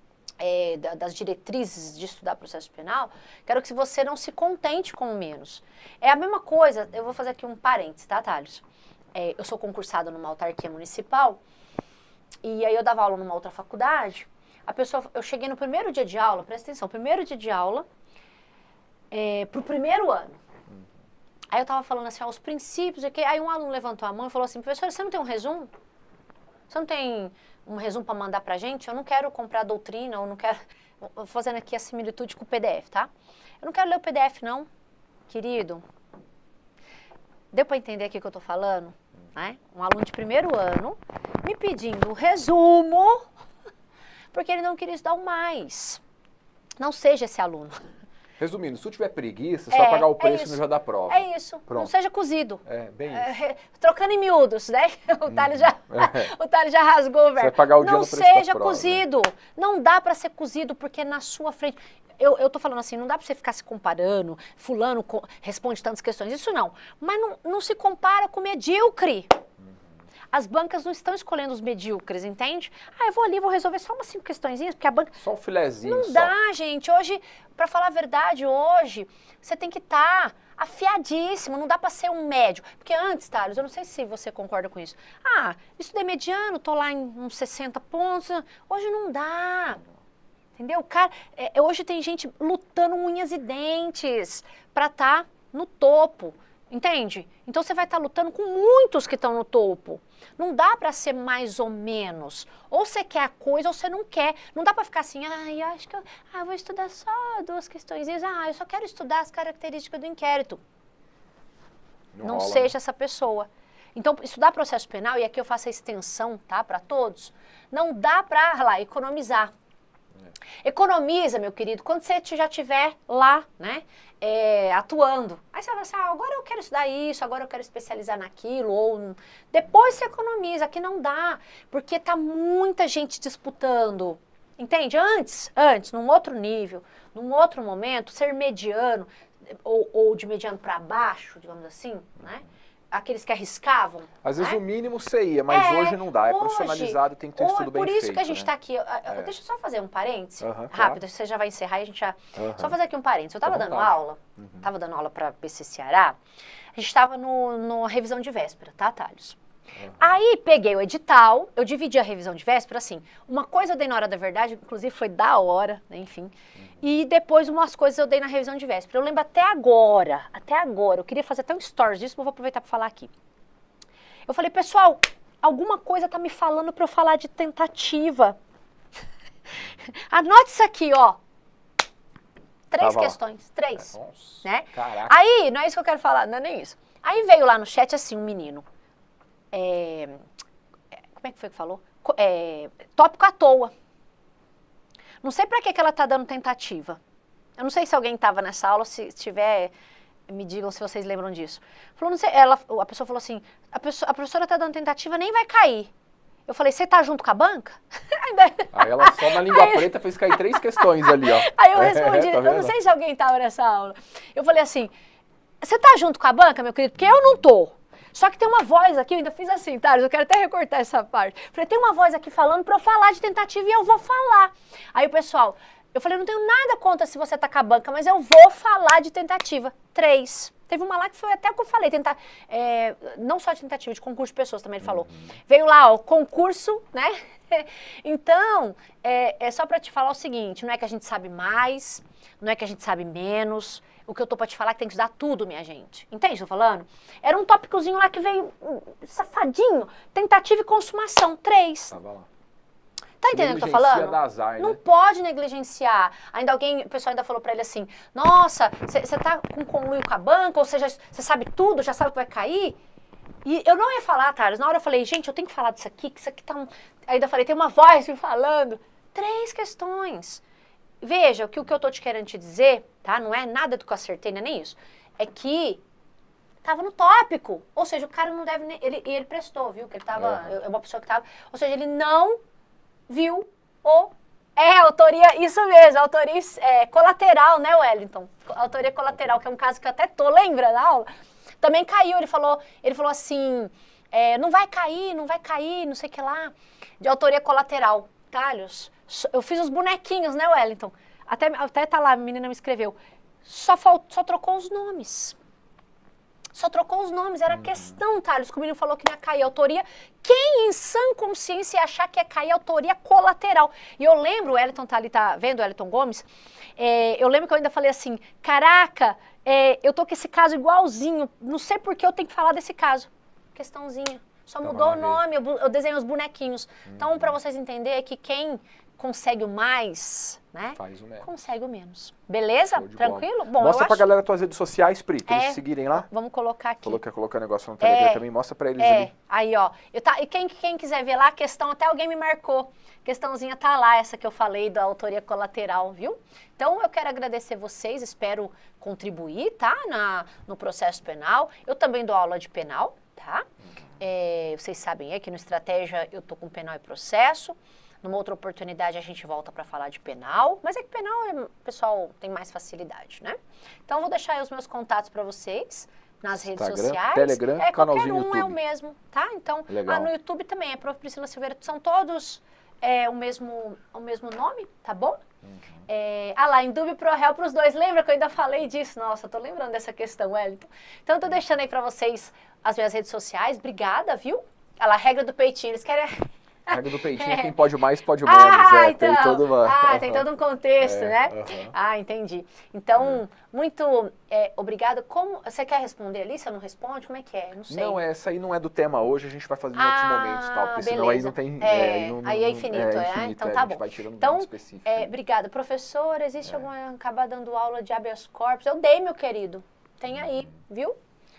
Das diretrizes de estudar processo penal, quero que você não se contente com o menos. É a mesma coisa, eu vou fazer aqui um parênteses, tá, Thales? Eu sou concursada numa autarquia municipal, e aí eu dava aula numa outra faculdade. Eu cheguei no primeiro dia de aula, presta atenção, primeiro dia de aula, pro primeiro ano. Aí eu tava falando assim, os princípios, aí um aluno levantou a mão e falou assim, professora, você não tem um resumo? Você não tem um resumo para mandar pra gente? Eu não quero comprar a doutrina, eu não quero... Fazendo aqui a similitude com o PDF, tá? Eu não quero ler o PDF, não, querido. Deu para entender aqui o que eu tô falando? Né? Um aluno de primeiro ano me pedindo o resumo, porque ele não queria estudar o mais. Não seja esse aluno. Resumindo, se tu tiver preguiça, você vai pagar o preço no dia da prova. É isso. Pronto. Não seja cozido. Bem isso. Trocando em miúdos, né? O Thales já rasgou o verbo. Você vai pagar o dia no preço da prova. Não seja cozido. Né? Não dá para ser cozido porque na sua frente... Eu tô falando assim, não dá para você ficar se comparando, fulano responde tantas questões, isso não. Mas não se compara com o medíocre. As bancas não estão escolhendo os medíocres, entende? Eu vou ali, vou resolver só umas 5 questõezinhas, porque a banca... Só um filezinho. Não dá, gente. Hoje, para falar a verdade, hoje, você tem que estar afiadíssimo, não dá para ser um médio. Porque antes, Thales, eu não sei se você concorda com isso. Estudei mediano, tô lá em uns 60 pontos. Hoje não dá. Entendeu? Cara, hoje tem gente lutando unhas e dentes para estar no topo. Entende? Então você vai estar lutando com muitos que estão no topo. Não dá para ser mais ou menos. Ou você quer a coisa ou você não quer. Não dá para ficar assim, eu acho que eu vou estudar só 2 questõezinhas. Eu só quero estudar as características do inquérito. Não seja essa pessoa. Então, estudar processo penal, e aqui eu faço a extensão, tá, para todos, não dá para economizar. Economiza, meu querido, quando você já estiver lá, né, atuando. Aí você vai assim, agora eu quero estudar isso, agora eu quero especializar naquilo, ou depois você economiza, aqui não dá, porque tá muita gente disputando. Entende? Antes, num outro nível, num outro momento, ser mediano, ou de mediano para baixo, digamos assim, né? Aqueles que arriscavam. Às vezes o mínimo você ia, mas hoje não dá. É profissionalizado e tem que ter estudo bem feito. Por isso que a gente está aqui. Deixa eu só fazer um parênteses, rápido, claro. Você já vai encerrar e a gente já... Só fazer aqui um parênteses. Eu estava dando aula para PC Ceará, a gente estava no revisão de véspera, tá, Thales? Aí peguei o edital, eu dividi a revisão de véspera, assim, uma coisa eu dei na hora da verdade, inclusive foi da hora, né, enfim, e depois umas coisas eu dei na revisão de véspera. Eu lembro até agora, eu queria fazer até um stories disso, mas vou aproveitar para falar aqui. Eu falei, pessoal, alguma coisa tá me falando para eu falar de tentativa. Anote isso aqui, ó. 3 questões, 3, né? Caraca. Aí, não é isso que eu quero falar, não é nem isso. Aí veio lá no chat assim, um menino. Como é que foi que falou? Tópico à toa. Não sei pra que ela tá dando tentativa. Eu não sei se alguém tava nessa aula, se tiver, me digam se vocês lembram disso. Falou, não sei, a pessoa falou assim, a professora tá dando tentativa, nem vai cair. Eu falei, você tá junto com a banca? Aí ela só na língua preta fez cair 3 questões ali, ó. Aí eu respondi, tá, eu não sei se alguém tava nessa aula. Eu falei assim, você tá junto com a banca, meu querido? Porque eu não tô. Só que tem uma voz aqui, eu ainda fiz assim, tá? Eu quero até recortar essa parte. Falei, tem uma voz aqui falando pra eu falar de tentativa e eu vou falar. Aí o pessoal, eu falei, não tenho nada contra se você tá com a banca, mas eu vou falar de tentativa. 3. Teve uma lá que foi até o que eu falei, não só de tentativa, de concurso de pessoas também ele falou. Veio lá, ó, concurso, né? Então, é só pra te falar o seguinte, não é que a gente sabe mais, não é que a gente sabe menos. O que eu tô pra te falar é que tem que estudar tudo, minha gente. Entende o que eu tô falando? Era um tópicozinho lá que veio safadinho. Tentativa e consumação, 3. Tá entendendo o que eu tô falando? Azar, não né? pode negligenciar. Ainda o pessoal ainda falou pra ele assim, nossa, você tá com conluio com a banca, ou seja, você sabe tudo, já sabe que vai cair? E eu não ia falar, Thales, na hora eu falei, gente, eu tenho que falar disso aqui, que isso aqui tá um... Ainda falei, tem uma voz me falando. 3 questões. Veja, o que eu tô te querendo te dizer, tá? Não é nada do que eu acertei, não é nem isso. É que tava no tópico. Ou seja, o cara não deve... Ele prestou, viu? Que ele tava... É uma pessoa que tava... Ou seja, ele não viu autoria... Isso mesmo, autoria colateral, né, Wellington? Autoria colateral, que é um caso que eu até tô, lembra da aula? Também caiu, ele falou assim... não vai cair, não sei o que lá. De autoria colateral. Thales... Eu fiz os bonequinhos, né, Wellington? Até tá lá, a menina me escreveu. Só trocou os nomes. Só trocou os nomes. Era questão, Thales, que o menino falou que não ia cair a autoria. Quem em sã consciência ia achar que ia cair a autoria colateral? E eu lembro, o Wellington tá ali, tá vendo, o Wellington Gomes? Eu lembro que eu ainda falei assim, caraca, eu tô com esse caso igualzinho. Não sei por que eu tenho que falar desse caso. Questãozinha. Só mudou o nome, eu desenhei os bonequinhos. Então, para vocês entenderem, é que quem consegue o mais, né? Faz o menos. Consegue o menos. Beleza? Tranquilo? Bom, mostra pra galera tuas redes sociais, Pri, pra eles seguirem lá. Vamos colocar aqui. Colocar o negócio no Telegram também, mostra pra eles ali. Aí, ó. E quem quiser ver lá, a questão, até alguém me marcou. Questãozinha tá lá, essa que eu falei da autoria colateral, viu? Então, eu quero agradecer vocês, espero contribuir, tá? No processo penal. Eu também dou aula de penal, tá? Vocês sabem, aqui no Estratégia eu tô com penal e processo. Numa outra oportunidade a gente volta para falar de penal, mas é que penal o pessoal tem mais facilidade, né? Então, vou deixar aí os meus contatos para vocês nas redes sociais. Telegram, canalzinho no YouTube. É o mesmo, tá? Então, no YouTube também é Prof. Priscila Silveira, são todos o mesmo nome, tá bom? Lá, Indub e ProRéu para os dois. Lembra que eu ainda falei disso? Nossa, tô lembrando dessa questão, Wellington. Então, tô deixando aí para vocês as minhas redes sociais. Obrigada, viu? Regra do peitinho. Eles querem... A regra do peitinho, quem pode mais, pode menos. Então, tem todo um contexto, né? Entendi. Então, muito obrigada. Como, você quer responder ali? Você não responde? Como é que é? Não sei. Não, essa aí não é do tema hoje, a gente vai fazer em outros momentos, tal, porque senão aí não tem... aí é infinito, Então tá bom. Vai tirando então, específico. Obrigada. Professor, existe alguma... Acabar dando aula de habeas corpus? Eu dei, meu querido. Tem aí, viu?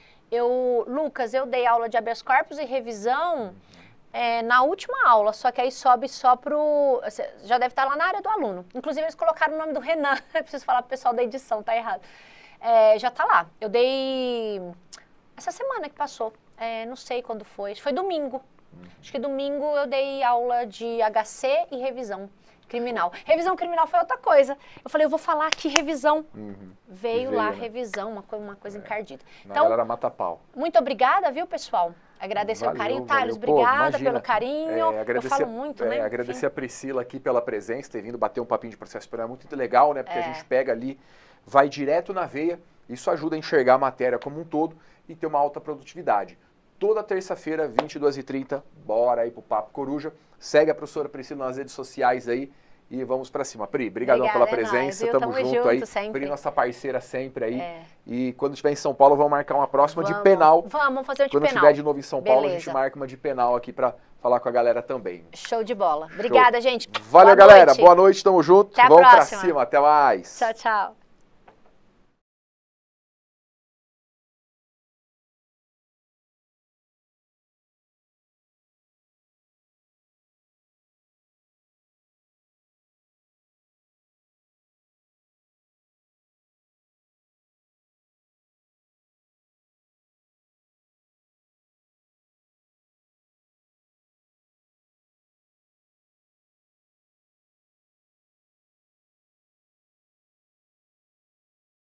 Lucas, eu dei aula de habeas corpus e revisão... na última aula, só que aí sobe só pro... Já deve estar lá na área do aluno. Inclusive, eles colocaram o nome do Renan. Eu preciso falar pro pessoal da edição, tá errado. Já tá lá. Eu dei... Essa semana que passou. Não sei quando foi. Acho que foi domingo. Acho que domingo eu dei aula de HC e revisão criminal. Revisão criminal foi outra coisa. Eu falei, eu vou falar aqui revisão. Veio lá, né? Revisão, uma coisa encardida. Então, a galera mata pau. Muito obrigada, viu, pessoal? Agradecer o carinho. Thales, obrigada pelo carinho. Eu falo muito, né? Agradecer a Priscila aqui pela presença, ter vindo bater um papinho de processo penal. É muito legal, né? Porque a gente pega ali, vai direto na veia. Isso ajuda a enxergar a matéria como um todo e ter uma alta produtividade. Toda terça-feira, 22h30, bora aí pro Papo Coruja. Segue a professora Priscila nas redes sociais aí e vamos pra cima. Pri, brigadão pela presença, tamo junto aí. Sempre. Pri, nossa parceira sempre aí. E quando estiver em São Paulo, vamos marcar uma próxima de penal. Vamos fazer uma de penal. Quando estiver de novo em São Paulo, a gente marca uma de penal aqui pra falar com a galera também. Show de bola. Obrigada, gente. Valeu, galera. Boa noite, tamo junto. Até a vamos próxima. Pra cima, até mais. Tchau, tchau.